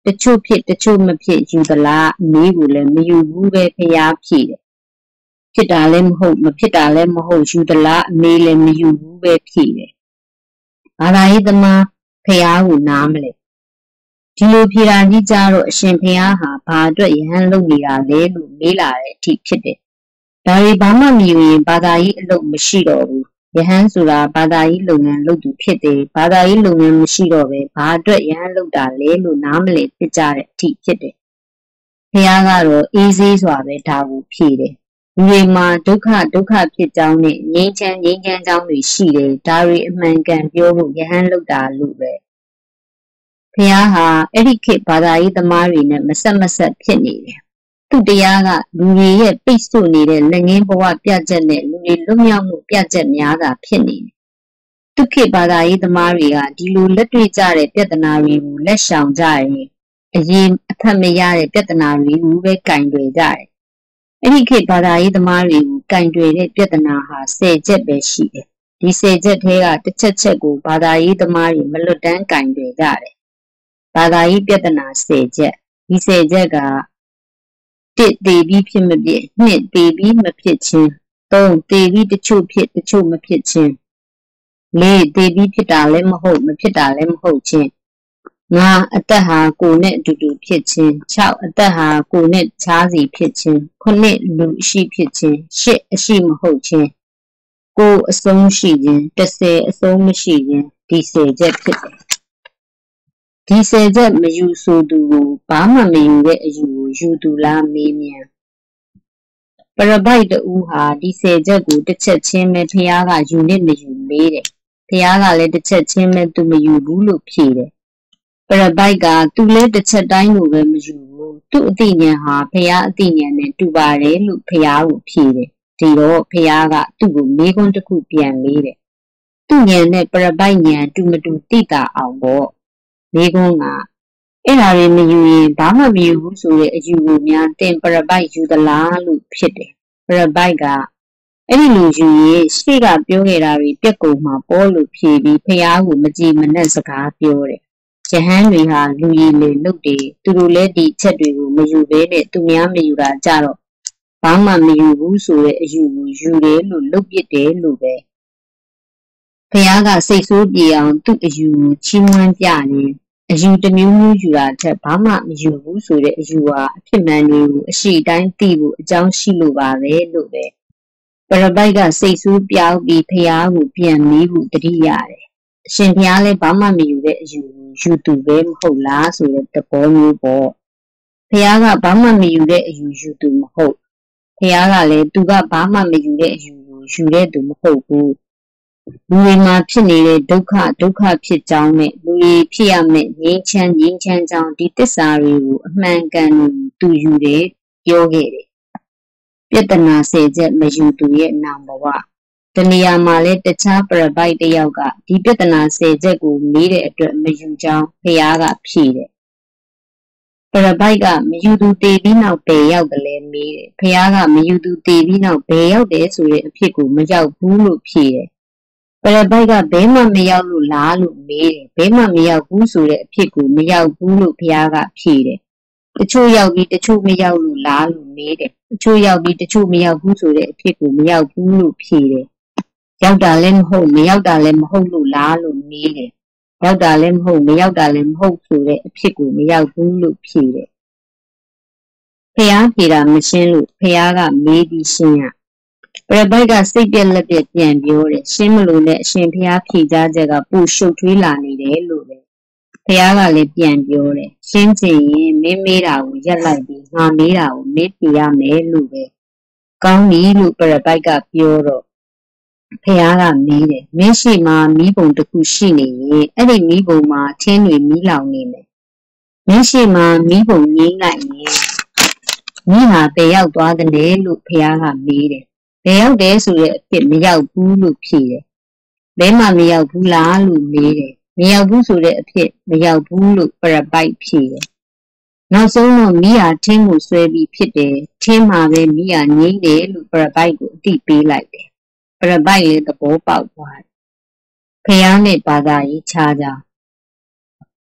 တချို့ဖြစ်တချို့မဖြစ်ယူသလားအမေကိုလည်းမယူဘူးပဲဖျားဖြေတယ်ဖြစ်တာလည်းမဟုတ်မဖြစ်တာလည်းမဟုတ်ယူသလားအမေလည်းမယူဘူးပဲဖြေတယ်ဘာသာရေးသမားဖျားကိုနားမလဲဒီလိုဖြေတာကြီးကြတော့အရှင်ဖျားဟာဘာအတွက်ယဟန်လုပ်နေတာလဲလို့မေးလာတဲ့အထိဖြစ်တယ်ဒါတွေဘာမှမယူရင်ဘာသာရေးအလုပ်မရှိတော့ဘူးယဟန်ဆိုတာဘာသာရေးလုပ်ငန်းလုပ်သူဖြစ်တယ်ဘာသာရေးလုပ်ငန်းမရှိတော့ပဲဘာအတွက်ယဟန်လုပ်တာလဲလို့နားမလည်ဖြစ်ကြတဲ့အထိဖြစ်တယ်ဖျားကတော့အေးဆေးစွာပဲဒါကိုဖြေတယ်လူတွေမှာဒုက္ခဖြစ်ကြောင်းနဲ့ငြိမ်းချမ်းကြောင်းတွေရှိတယ်ဒါတွေအမှန်ကန်ပြောဖို့ယဟန်လုပ်တာလို့ပဲဖျားဟာအဲ့ဒီခေတ်ဘာသာရေးသမားတွေနဲ့မဆက်ဖြစ်နေတယ်သူတရားကလူတွေရဲ့ပိတ်ဆို့နေတဲ့လက်ငင်းဘဝပြချက်နဲ့လူတွေလွတ်မြောက်မှုပြချက်များတာဖြစ်နေတယ်သူခေတ်ဘာသာရေးသမားတွေကဒီလိုလက်တွေ့ကြတဲ့ပြဿနာတွေကိုလက်ရှောင်ကြရင်အရင်အဖတ်မရတဲ့ပြဿနာတွေကိုပဲကင်တွယ်ကြတယ်အဲ့ဒီခေတ်ဘာသာရေးသမားတွေကိုကင်တွယ်တဲ့ပြဿနာဟာ10ချက်ပဲရှိတယ်ဒီ10ချက်ထဲကတစ်ချက်ကိုဘာသာရေးသမားတွေမလွတ်တမ်းကင်တွယ်ကြတယ်ဘာသာရေးပြဿနာ10ချက်ဒီ10ချက်က1သေပြီးဖြစ်မဖြစ်2သေပြီးမဖြစ်ခြင်း3သေပြီးတချို့ဖြစ်တချို့မဖြစ်ခြင်း4သေပြီးဖြစ်တာလည်းမဟုတ်မဖြစ်တာလည်းမဟုတ်ခြင်း5အသက်ဟာကိုယ်နဲ့အတူတူဖြစ်ခြင်း6အသက်ဟာကိုယ်နဲ့ခြားစီဖြစ်ခြင်း9လူအရှိဖြစ်ခြင်း10အရှိမဟုတ်ခြင်း9အဆုံးရှိခြင်း10အဆုံးမရှိခြင်းဒီ10ချက်ဖြစ်တယ်ဒီ10ချက်မယူဆိုသူကိုဘာမှမယူတဲ့အယူကိုယူသူလားမေးမြန်းပရပိုက်တူဟာဒီ10ချက်ကိုတစ်ချက်ချင်းပဲဖျားကယူနဲ့မယူမေးတယ်ဖျားကလည်းတစ်ချက်ချင်းပဲသူမယူဘူးလို့ဖြေတယ်ပရပိုက်ကသူလည်းတစ်ချက်တိုင်းကိုပဲမယူဘူးသူ့အသိဉာဏ်ဟာဖျားအသိဉာဏ်နဲ့တူပါတယ်လို့ဖျားကိုဖြေတယ်ဒီတော့ဖျားကသူ့ကိုမေးခွန်းတစ်ခုပြန်မေးတယ်သူ့ဉာဏ်နဲ့ပရပိုက်ဉာဏ်တူမတူသိတာအောင်ပေါ့မေးခွန်းကအဲ့ဒါတွေမယူရင်ဘာမှမယူဘူးဆိုတဲ့အယူကိုများတင်ပရပိုက်ယူသလားလို့ဖြစ်တယ်ပရပိုက်ကအဲ့ဒီလိုယူရင်ရှေ့ကပြောခဲ့တာတွေပြက်ကုန်မှာပေါ်လို့ဖြေပြီးဖျားကိုမကြည်မနှက်စကားပြောတယ်ယဟန်တွေဟာလူရည်လေလုပ်တယ်သူတို့လည်းဒီချက်တွေကိုမယူဘဲနဲ့သူများမယူတာကြတော့ဘာမှမယူဘူးဆိုတဲ့အယူကိုယူတယ်လို့လုပ်ပစ်တယ်လို့ပဲဖျားကစိတ်ဆိုးပြေအောင်သူ့အယူကိုချီးမွမ်းပြတယ်အယူတစ်မျိုးမျိုးယူတာထက်ဘာမှမယူဘူးဆိုတဲ့အယူဟာအဖြစ်မှန်တွေကိုအရှိတိုင်းသိဖို့အကြောင်းရှိလို့ပါပဲလို့ပဲပရပိုက်ကစိတ်ဆိုးပြောင်းပြီးဖျားကိုပြန်မေးဖို့တတိရတယ်အရှင်ဖျားလည်းဘာမှမယူတဲ့အယူကိုယူသူပဲမဟုတ်လားဆိုတဲ့သဘောမျိုးပေါ့ဖျားကဘာမှမယူတဲ့အယူယူသူမဟုတ်ဖျားကလည်းသူကဘာမှမယူတဲ့အယူကိုယူတဲ့သူမဟုတ်ဘူးလူတွေမှာဖြစ်နေတဲ့ဒုက္ခဖြစ်ကြောင်းနဲ့လူတွေဖြစ်ရမယ့်ငြိမ်းချမ်းကြောင်းဒီသစ္စာတွေကိုအမှန်ကန်သူယူတယ်ပြောခဲ့တယ်ပြဿနာ10ချက်မယူသူရဲ့နောင်ဘဝတနေရာမှာလဲတခြားပရပိုက်တယောက်ကဒီပြဿနာ10ချက်ကိုမေးတဲ့အတွက်မယူကြောင်းဖျားကဖြေတယ်ပရပိုက်ကမယူသူတည်ပြီးနောက်ဘယ်ရောက်တယ်လဲမေးတယ်ဖျားကမယူသူတည်ပြီးနောက်ဘယ်ရောက်တယ်ဆိုတဲ့အဖြစ်ကိုမရောက်ဘူးလို့ဖြေတယ်ပရပိုက်ကဘဲမှမရောက်လို့လားလို့မေးတယ်ဘဲမှမရောက်ဘူးဆိုတဲ့အဖြစ်ကိုမရောက်ဘူးလို့ဘုရားကဖြေတယ်တချို့ရောက်ပြီးတချို့မရောက်လို့လားလို့မေးတယ်တချို့ရောက်ပြီးတချို့မရောက်ဘူးဆိုတဲ့အဖြစ်ကိုမရောက်ဘူးလို့ဖြေတယ်ရောက်တာလည်းမဟုတ်မရောက်တာလည်းမဟုတ်လို့လားလို့မေးတယ်ရောက်တာလည်းမဟုတ်မရောက်တာလည်းမဟုတ်ဆိုတဲ့အဖြစ်ကိုမရောက်ဘူးလို့ဖြေတယ်ဘုရားဖြေတာမရှင်းလို့ဘုရားကမေးပြီးရှင်းရပရပိုက်ကစိတ်ပြက်လက်ပြက်ပြန်ပြောတယ်ရှင်းမလို့နဲ့အရှင်ဖျားဖြေကြားချက်ကပို့ရှုပ်ထွေးလာနေတယ်လို့ပဲဖျားကလည်းပြန်ပြောတယ်ရှင်းချင်ရင်မင်းမေးတာကိုရက်လိုက်ပြီးငါမေးတာကိုမေးပြရမယ်လို့ပဲကောင်းပြီလို့ပရပိုက်ကပြောတော့ဖျားကမေးတယ်မင်းရှိမှမီးပုံတစ်ခုရှိနေရင်အဲ့ဒီမီးပုံမှာထင်းတွေမီးလောင်နေမယ်မင်းရှိမှမီးပုံငိမ့်လိုက်ရင်မီးဟာတည်ရောက်သွားတယ်လို့ဖျားကမေးတယ်ဘယ်ရောက်တယ်ဆိုတဲ့အဖြစ်မရောက်ဘူးလို့ဖြေတယ်ဘဲမှမရောက်ဘူးလားလို့မေးတယ်မရောက်ဘူးဆိုတဲ့အဖြစ်မရောက်ဘူးလို့ပရပိုက်ဖြေတယ်နောက်ဆုံးတော့မိဟာထင်းကိုဆွဲပြီးဖြစ်တယ်ထင်းမှာပဲမိဟာငိမ့်တယ်လို့ပရပိုက်ကိုအတိပေးလိုက်တယ်ပရပိုက်လည်းသဘောပေါက်သွားတယ်ဖျားနဲ့ဘာသာရေးခြားကြ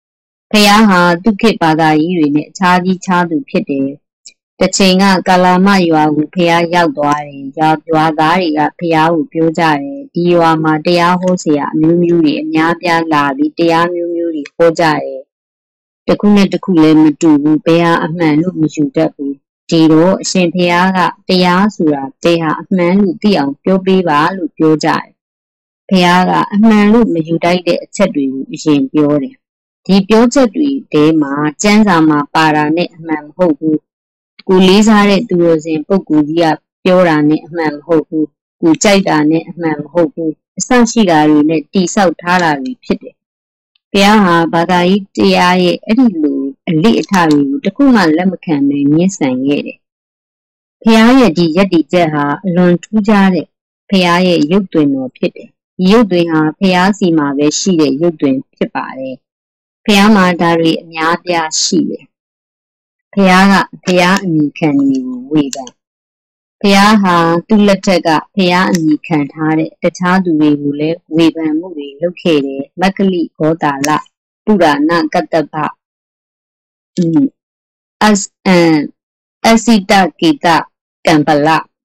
ဖះဟာသူခေတ်ဘာသာကြီးတွေနဲ့အခြားကြီးခြားသူဖြစ်တယ်။တစ်ချိန်ကကာလာမရွာကိုဖះရောက်သွားတယ်။ရွာသားတွေကဖះကိုပြောကြတယ်။ဒီရွာမှာတရားဟောဆရာအမျိုးမျိုးတွေအများပြားလာပြီးတရားမျိုးမျိုးတွေဟောကြတယ်။တစ်ခုနဲ့တစ်ခုလည်းမတူဘူး။ဘယ်ဟာအမှန်လို့မယူတတ်ဘူး။ဒီတော့အရှင်ဖះကတရားဆိုတာဘယ်ဟာအမှန်လို့သိအောင်ပြောပေးပါလို့ပြောကြတယ်။ဖះကအမှန်လို့မယူတတ်တဲ့အချက်တွေကိုအရင်ပြောတယ်။ဒီပြောချက်တွေထဲမှာကျမ်းစာမှာပါတာနဲ့အမှန်မဟုတ်ဘူး။ကိုလေးစားတဲ့သူတော်စင်ပုဂ္ဂိုလ်ကြီးကပြောတာနဲ့အမှန်မဟုတ်ဘူး။ကိုကြိုက်တာနဲ့အမှန်မဟုတ်ဘူး။အဆရှိတာတွေနဲ့တိဆောက်ထားတာတွေဖြစ်တယ်။ဘုရားဟာဘာသာရေးတရားရဲ့အဲ့ဒီလိုအလေးအထားတွေကိုတခုမှလက်မခံဘဲညှင်းဆန်ခဲ့တယ်။ဘုရားရဲ့ဒီယက်တီချက်ဟာအလွန်ထူးခြားတဲ့ဘုရားရဲ့ရုပ်သွင်တော်ဖြစ်တယ်။ဒီရုပ်သွင်ဟာဘုရားစီမှာပဲရှိတဲ့ရုပ်သွင်ဖြစ်ပါတယ်။ဘုရားမှာဒါတွေအများပြားရှိတယ်။ဘုရားကဘုရားအမိခံတွေကိုဝေဖန်ဘုရားဟာသူ့လက်ထက်ကဘုရားအမိခံထားတဲ့တခြားသူတွေကိုလည်းဝေဖန်မှုတွေလုပ်ခဲ့တယ်။မက္ကလိဂောတာလပုရဏကတ္တပအစိတကေတကံပလ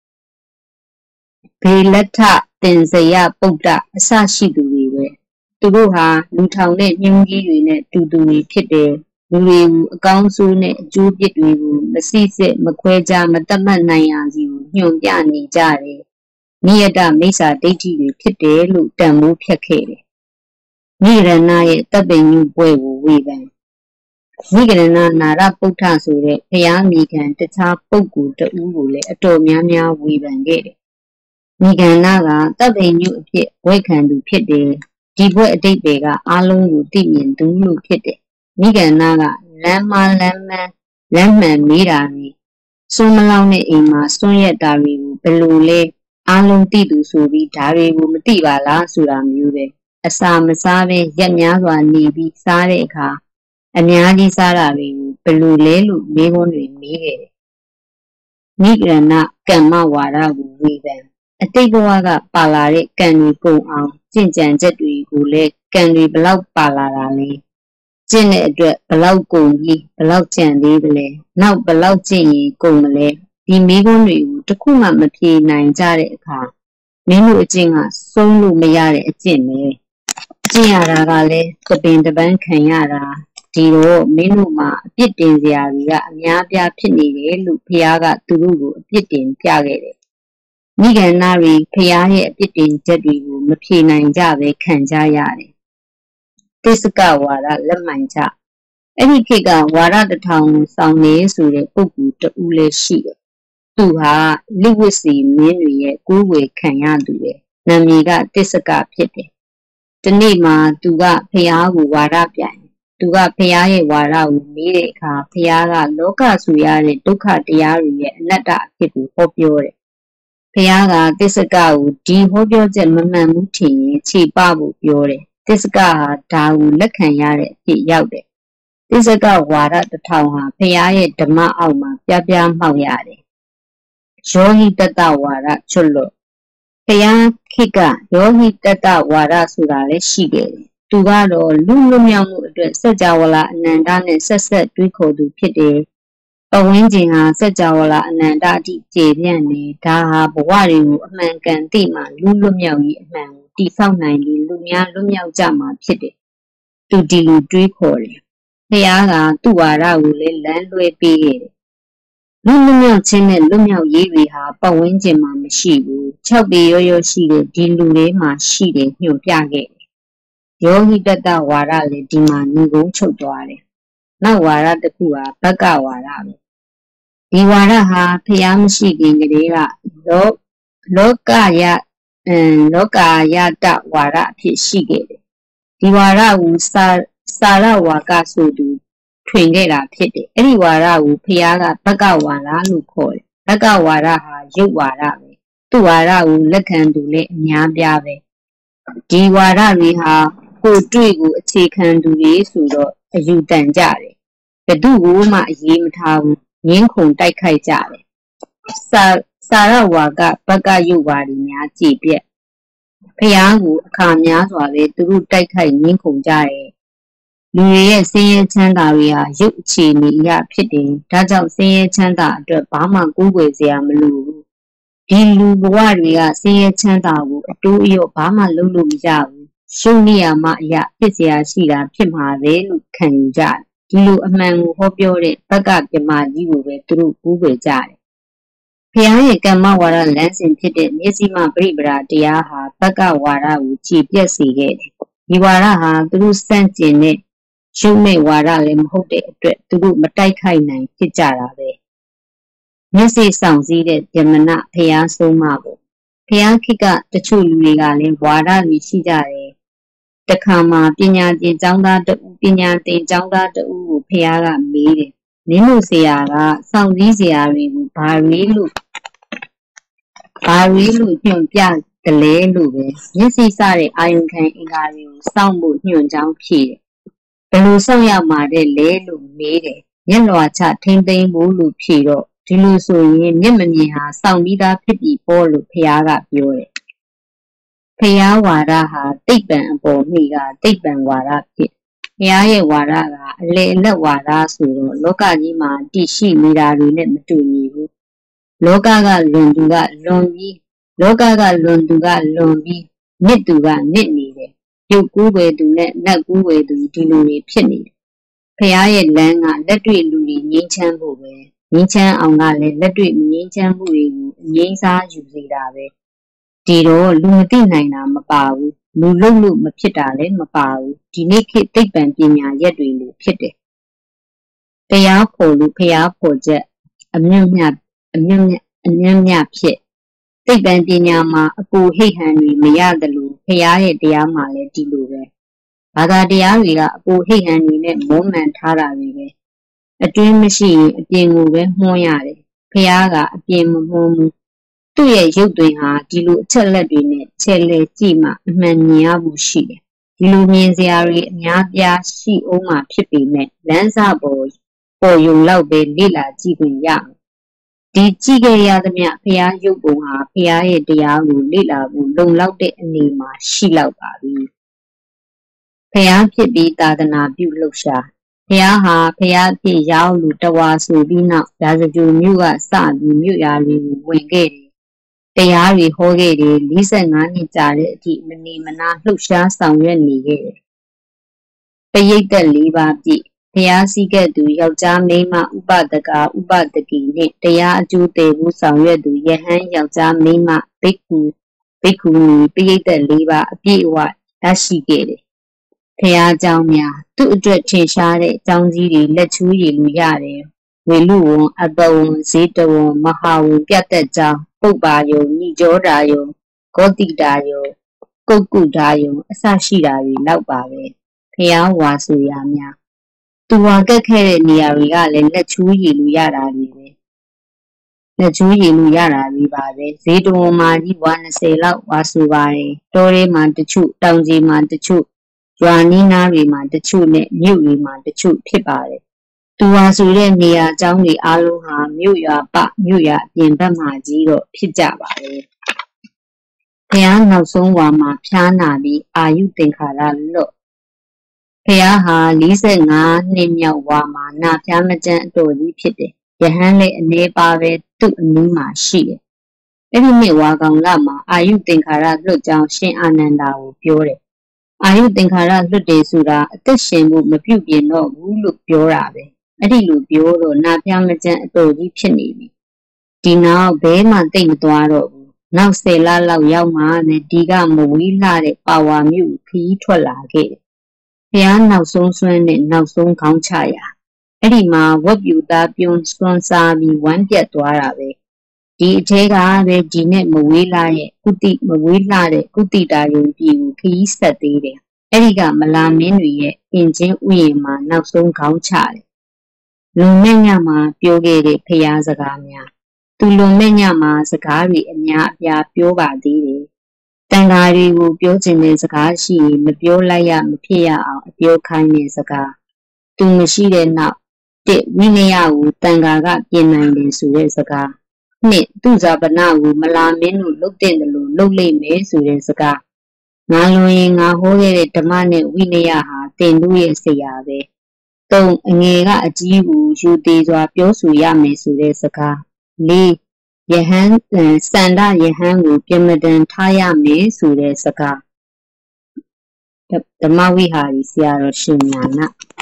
ဘေလထတင်စယပုဒ္ဒအစရှိသူတွေပဲသူတို့ဟာလူထောင်တဲ့ညှင်းကြီးတွေနဲ့တူတူတွေဖြစ်တယ်လူတွေကိုအကောင်းဆိုးနဲ့အကျိုးပြစ်တွေကိုမစိစစ်မခွဲခြားမတတ်မှတ်နိုင်ရစီကိုညွှန်ပြနေကြတယ်နိယတမိစ္ဆာဒိဋ္ဌိတွေဖြစ်တယ်လို့တန်ဖိုးဖြတ်ခဲ့တယ်နိဂရဏရဲ့တပ်ပင်ညုပွဲကိုဝေဖန်နိဂရဏနာရပုဋ္ဌဆိုတဲ့ဘုရားမိခံတခြားပုဂ္ဂိုလ်တဦးကိုလည်းအတော်များများဝေဖန်ခဲ့တယ်မိဂန္ဓကတပ်ပင်ညုအဖြစ်ဝိခံသူဖြစ်တယ်ဒီဘွဲ့အတိတ်တွေကအားလုံးကိုသိမြင်သူလို့ဖြစ်တယ်မိဂန္ဓကလမ်းမှန်မေးတာတွေစွန်းမလောင်းတဲ့အိမ်မှာစွန့်ရက်တာတွေကိုဘယ်လိုလဲအားလုံးသိသူဆိုပြီးဒါတွေကိုမသိပါလားဆိုတာမျိုးပဲအစာမစားပဲရက်များစွာနေပြီးစားတဲ့အခါအများကြီးစားတာတွေကိုဘယ်လိုလဲလို့မေးခွန်းတွေမေးခဲ့တယ်မိဂရဏကမ္မဝါဒကိုဝေဖန်အတိတ်ဘဝကပါလာတဲ့ကံတွေကုန်အောင်ကျင့်ကြံချက်တွေကိုလည်းကံတွေဘလောက်ပါလာတာလဲကျင့်တဲ့အတွက်ဘလောက်ကုန်ပြီးဘလောက်ကြံသေးတယ်လဲနောက်ဘလောက်ကျင့်ရင်ကုန်မလဲဒီမိခွန်းတွေကိုတခုမှမဖြေနိုင်ကြတဲ့အခါမင်းတို့အကျင့်ကဆုံးလို့မရတဲ့အကျင့်ပဲကျင့်ရတာကလည်းသပင်တပန်းခံရတာဒီတော့မင်းတို့မှာအပြစ်တင်စရာတွေကအများပြားဖြစ်နေတယ်လို့ဘုရားကသူတို့ကိုအပြစ်တင်ပြခဲ့တယ်မိဂန္ဓတွေဘုရားရဲ့အပြစ်တင်ချက်တွေကိုမဖြေနိုင်ကြပဲခံကြရတယ်သစ္စကဝါဒလက်မှန်ချအဲ့ဒီခေတ်ကဝါဒတစ်ထောင်ဆောင်နေဆိုတဲ့ပုဂ္ဂိုလ်တဦးလည်းရှိတယ်သူဟာလိဝတ်စီမင်းတွေရဲ့ကိုးဝေခံရသူပဲနာမည်ကသစ္စကဖြစ်တယ်ဒီနေ့မှာသူကဘုရားကိုဝါဒပြိုင်သူကဘုရားရဲ့ဝါဒကိုမေးတဲ့အခါဘုရားကလောကဆူရတဲ့ဒုက္ခတရားတွေရဲ့အနတ္တအဖြစ်ကိုဟောပြောတယ်ဘုရားကသစ္စကကိုဒီဟောပြောချက်မမှန်ဘူးထင်ရင်ခြေပဖို့ပြောတယ်သစ္စကဟာဒါကိုလက်ခံရတဲ့အဖြစ်ရောက်တယ်သစ္စကဝါဒတစ်ထောင်ဟာဘုရားရဲ့ဓမ္မအောက်မှာပြပြမှောက်ရတယ်ယောဟိတတဝါဒချွတ်လို့ဘုရားခေတ်ကယောဟိတတဝါဒဆိုတာလည်းရှိခဲ့တယ်သူကတော့လူလွတ်မြောက်မှုအတွက်စัจ java လာအနန္တနဲ့ဆက်ဆက်တွေးခေါ်သူဖြစ်တယ်ပဝင်းကျင်ဟာစัจ java လာအနန္တအထိကျေပြန့်နေဒါဟာဘဝတွေကိုအမှန်ကန်သိမှလူလွတ်မြောက်ရေးအမှန်ကိုတည်ဆောက်နိုင်ပြီးလူများလွတ်မြောက်ကြမှာဖြစ်တယ်သူဒီလိုတွေးခေါ်တယ်ဘုရားကသူ့ဝါဒကိုလည်းလမ်းလွဲပေးခဲ့တယ်လူလွတ်မြောက်ခြင်းနဲ့လွတ်မြောက်ရေးတွေဟာပဝင်းကျင်မှာမရှိဘူး6ပေရောရောရှိတဲ့ဒီလူတွေမှာရှိတယ်ညွှန်ပြခဲ့တယ်ယောဟိတတဝါဒလည်းဒီမှာညီကုန်းချုပ်သွားတယ်နောက်ဝါဒတစ်ခုဟာဘက္ကဝါဒပဲဒီဝါဒဟာဖျားမရှိခင်ကတည်းကလောကယတဝါဒအဖြစ်ရှိခဲ့တယ်ဒီဝါဒကိုစာရဝါကဆိုသူထွင်ခဲ့တာဖြစ်တယ်အဲ့ဒီဝါဒကိုဖျားကဘက္ကဝါဒလို့ခေါ်တယ်ဘက္ကဝါဒဟာရုပ်ဝါဒပဲသူ့ဝါဒကိုလက်ခံသူလည်းအများပြားပဲဒီဝါဒတွေဟာကိုတွေ့ကိုအခြေခံသူတွေဆိုတော့အယူတန်ကြတယ်ဘယ်သူ့ကိုမှအရေးမထားဘူးငင်းခုန်တိုက်ခိုက်ကြတယ်စာရဝါကဘက္ကယုတ်ဝါဒီများကြည်ပြက်ဖျားကိုအခါများစွာပဲသူတို့တိုက်ခိုက်ငင်းခုန်ကြတယ်လူတွေရဲ့ဆင်းရဲချမ်းသာတွေဟာရုပ်အခြေအနေအရဖြစ်တယ်ဒါကြောင့်ဆင်းရဲချမ်းသာအတွက်ဘာမှကိုးကွယ်စရာမလိုဘူးဒီလူဘဝတွေကဆင်းရဲချမ်းသာကိုအတိုးအယော့ဘာမှလုပ်လို့မရဘူးရှုပ်နေရမှအရာဖြစ်เสียရှိတာဖြစ်မှာပဲလို့ခံယူကြတယ်ဒီလိုအမှန်ကိုဟောပြောတဲ့ဘက်ကပြမကြီးကိုပဲသူတို့ကိုးကွယ်ကြတယ်ဖျားရဲ့ကမ္မဝါဒလမ်းစဉ်ဖြစ်တဲ့မျက်စိမှပြိပရာတရားဟာဘက်ကဝါဒကိုကြည်ပြတ်စေခဲ့တယ်ဒီဝါဒဟာသူတို့စန့်ကျင်တဲ့ရုပ်မဲ့ဝါဒလည်းမဟုတ်တဲ့အတွက်သူတို့မတိုက်ခိုက်နိုင်ဖြစ်ကြတာပဲမျက်စိဆောင်စည်းတဲ့ဗြဟ္မဏဖျားဆုံးမပေါ့ဖျားခိကတချို့လူတွေကလည်းဝါဒတွေရှိကြတယ်တခါမှပညာသင်ကျောင်းသားတူပညာသင်ကျောင်းသားတူကိုဖျားကမေးတယ်နင်းတို့ဆရာကစောင့်စည်းဆရာတွေကိုဘာတွေလို့ညွှန်ပြတယ်လဲလို့ပဲမျက်စိစတဲ့အာယုံခံအင်္ဂါတွေကိုစောင့်ဖို့ညွှန်ကြောင်းဖြေတယ်ဘယ်လိုစောင့်ရမှာလဲလို့မေးတယ်မျက်လွှာချထိမ့်သိမ်းဖို့လို့ဖြေတော့ဒီလိုဆိုရင်မျက်မမြင်ဟာစောင့်ပြီးသားဖြစ်ပြီပေါ့လို့ဖျားကပြောတယ်ဖျားဝါဒဟာတိတ်ပံအပေါ်မိကတိတ်ပံဝါဒဖြစ်ဖျားရဲ့ဝါဒကအလေအလတ်ဝါဒဆိုတော့လောကကြီးမှာတည်ရှိနေတာတွေနဲ့မတူညီဘူးလောကကလွန်သူကလွန်ပြီးနစ်သူကနစ်နေတယ်ရုပ်ကူးွယ်သူနဲ့နတ်ကူးွယ်သူဒီလိုတွေဖြစ်နေတယ်ဖျားရဲ့လမ်းကလက်တွေ့လူတွေငြိမ်းချမ်းဖို့ပဲငြိမ်းချမ်းအောင်ကလည်းလက်တွေ့မငြိမ်းချမ်းမှုတွေကိုအငြိမ်းစားယူစေတာပဲဒီတော့လူမသိနိုင်တာမပါဘူးလူလုံးလို့မဖြစ်တာလည်းမပါဘူးဒီနေ့ခေတ်သိပ္ပံပညာရက်တွေလိုဖြစ်တယ်တရားဖို့လို့ဖျားဖို့ချက်အမြင့်မြတ်ဖြစ်သိပ္ပံပညာမှာအကူဟိတ်ဟန်တွေမရတယ်လို့ဖျားရဲ့တရားမှာလည်းဒီလိုပဲဘာသာတရားတွေကအကူဟိတ်ဟန်တွေနဲ့မုန်းမှန်ထားတာတွေပဲအတွင်းမရှိရင်အပြင်ကိုပဲမှုန်းရတယ်ဖျားကအပြင်မမှုန်းဘူးသူ့ရဲ့ရုပ်သွင်းဟာဒီလိုအချက်လက်တွေနဲ့ချဲလဲကြည့်မှအမှန်မြင်ရဖို့ရှိတယ်ဒီလိုမြင်စရာတွေအများပြားရှိအောင်မှဖြစ်ပေမဲ့လမ်းစာပေါ်ယုံလောက်ပဲလေ့လာကြည့်ခွင့်ရမယ်ဒီကြည့်ခဲ့ရသမျှဖျားရုပ်ပုံဟာဖျားရဲ့တရားကိုလေ့လာဖို့လုံလောက်တဲ့အနေမှာရှိလောက်ပါပြီဖျားဖြစ်ပြီးသာသနာပြုလှုပ်ရှားဖျားဟာဖျားဖြစ်ရောက်လူတဝါဆိုပြီးနောက်ရာဇဂိုမြို့ကစပြီးမြို့ရာတွေကိုဝင်ခဲ့တယ်တရားတွေဟောခဲ့တယ်45နှစ်ကြာတဲ့အထိမနေမနာလှုပ်ရှားဆောင်ရွက်နေခဲ့တယ်ပရိတ်သက်၄ပါးပြည့်ဖျားစည်းခဲ့သူယောက်ျားမိန်းမဥပဒကာဥပဒကီနဲ့တရားအကျိုးတည်ဖို့ဆောင်ရွက်သူယဟန်ယောက်ျားမိန်းမဘိက္ခုနီပရိတ်သက်၄ပါးအပြည့်အဝရရှိခဲ့တယ်ဖျားเจ้าများသူ့အတွက်ထင်ရှားတဲ့အကြောင်းကြီးတွေလက်ချိုးရည်လူရတယ်ဝေလူဝန်အပဝံဇေတဝန်မဟာဝန်ပြတ်သက်ကြောင်းပုပ္ပါယုံညိကြောတာယုံဂောတိတာယုံကုတ်ကုတာယုံအစရှိတာတွေလောက်ပါပဲဖျားဝါဆိုရများသူဝါကက်ခဲ့တဲ့နေရာတွေကလည်းလက်ချိုးရည်လူရတာတွေပဲလက်ချိုးရည်လူရတာတွေပါပဲဇေတဝန်မှာကြီးဝါ20လောက်ဝါဆိုပါတယ်တောထဲမှာတချို့တောင်ကြီးမှာတချို့ရွာနီးနားတွေမှာတချို့နဲ့မြို့တွေမှာတချို့ဖြစ်ပါတယ်သူဝါဆိုတဲ့နေရာအကြောင်းတွေအားလုံးဟာမြို့ရွာအပြင်ဘက်မှာကြီးတော့ဖြစ်ကြပါတယ်ဘုရားနောက်ဆုံးဝါမှာဖျားနာပြီးအာယုသင်္ခါရလွတ်ဘုရားဟာ45နှစ်မြောက်ဝါမှာနာဖျားမကျန်းအတော်ကြီးဖြစ်တယ်ယဟန်လည်းအနေပါပဲသူ့အနီးမှာရှိတယ်အဲ့ဒီနှစ်ဝါကောင်လမှာအာယုသင်္ခါရလွတ်ကြောင်းရှင်အာနန္ဒာကိုပြောတယ်အာယုသင်္ခါရလွတ်တယ်ဆိုတာအသက်ရှင်ဖို့မပြုပြင်တော့ဘူးလို့ပြောတာပဲအဲ့ဒီလိုပြောတော့နာဖျားမကျန်းအတော်ကြီးဖြစ်နေပြီဒီနောက်ဘဲမှတိတ်မသွားတော့ဘူးနောက်10လလောက်ရောက်မှလည်းဒီကမဝေးလှတဲ့ပါဝါမြို့ခီးထွက်လာခဲ့တယ်ဘုရားနောက်ဆုံးဆွမ်းနဲ့နောက်ဆုံးခေါင်းချရာအဲ့ဒီမှာဝက်ပြူသားပြုံးစွန်းစားပြီးဝမ်းပြတ်သွားတာပဲဒီအထဲကပဲဒီနဲ့မဝေးလှတဲ့ကုတိတာယုံပြည်ကိုခီးဆက်သေးတယ်အဲ့ဒီကမလာမင်းတွေရဲ့အင်ချင်းဥယျာဉ်မှာနောက်ဆုံးခေါင်းချတယ်လွန်မဲ့ညမှာပြောခဲ့တဲ့ဖျားစကားများသူလွန်မဲ့ညမှာစကားတွေအများအပြားပြောပါသေးတယ်တန်ဃာတွေကိုပြောချင်တဲ့စကားရှိရင်မပြောလိုက်ရမဖြစ်ရအောင်အပြောခိုင်းတဲ့စကားသူမရှိတဲ့နောက်ဝိနည်းကိုတန်ဃာကပြင်နိုင်တယ်ဆိုတဲ့စကား2သူဇာပနကိုမလာမင်းတို့လှုပ်တဲ့တယ်လို့လှုပ်လိုက်မယ်ဆိုတဲ့စကားငါလွန်ရင်ငါဟောခဲ့တဲ့ဓမ္မနဲ့ဝိနည်းဟာတင်တို့ရဲ့ဆရာပဲ3အငယ်ကအကြီးကိုယူသေးစွာပြောဆိုရမယ်ဆိုတဲ့စကား4ယဟန်စန္ဒယဟန်ကိုပြမတန်ထားရမယ်ဆိုတဲ့စကားဓမ္မဝိဟာရီဆရာတော်ရှင်ညာနာ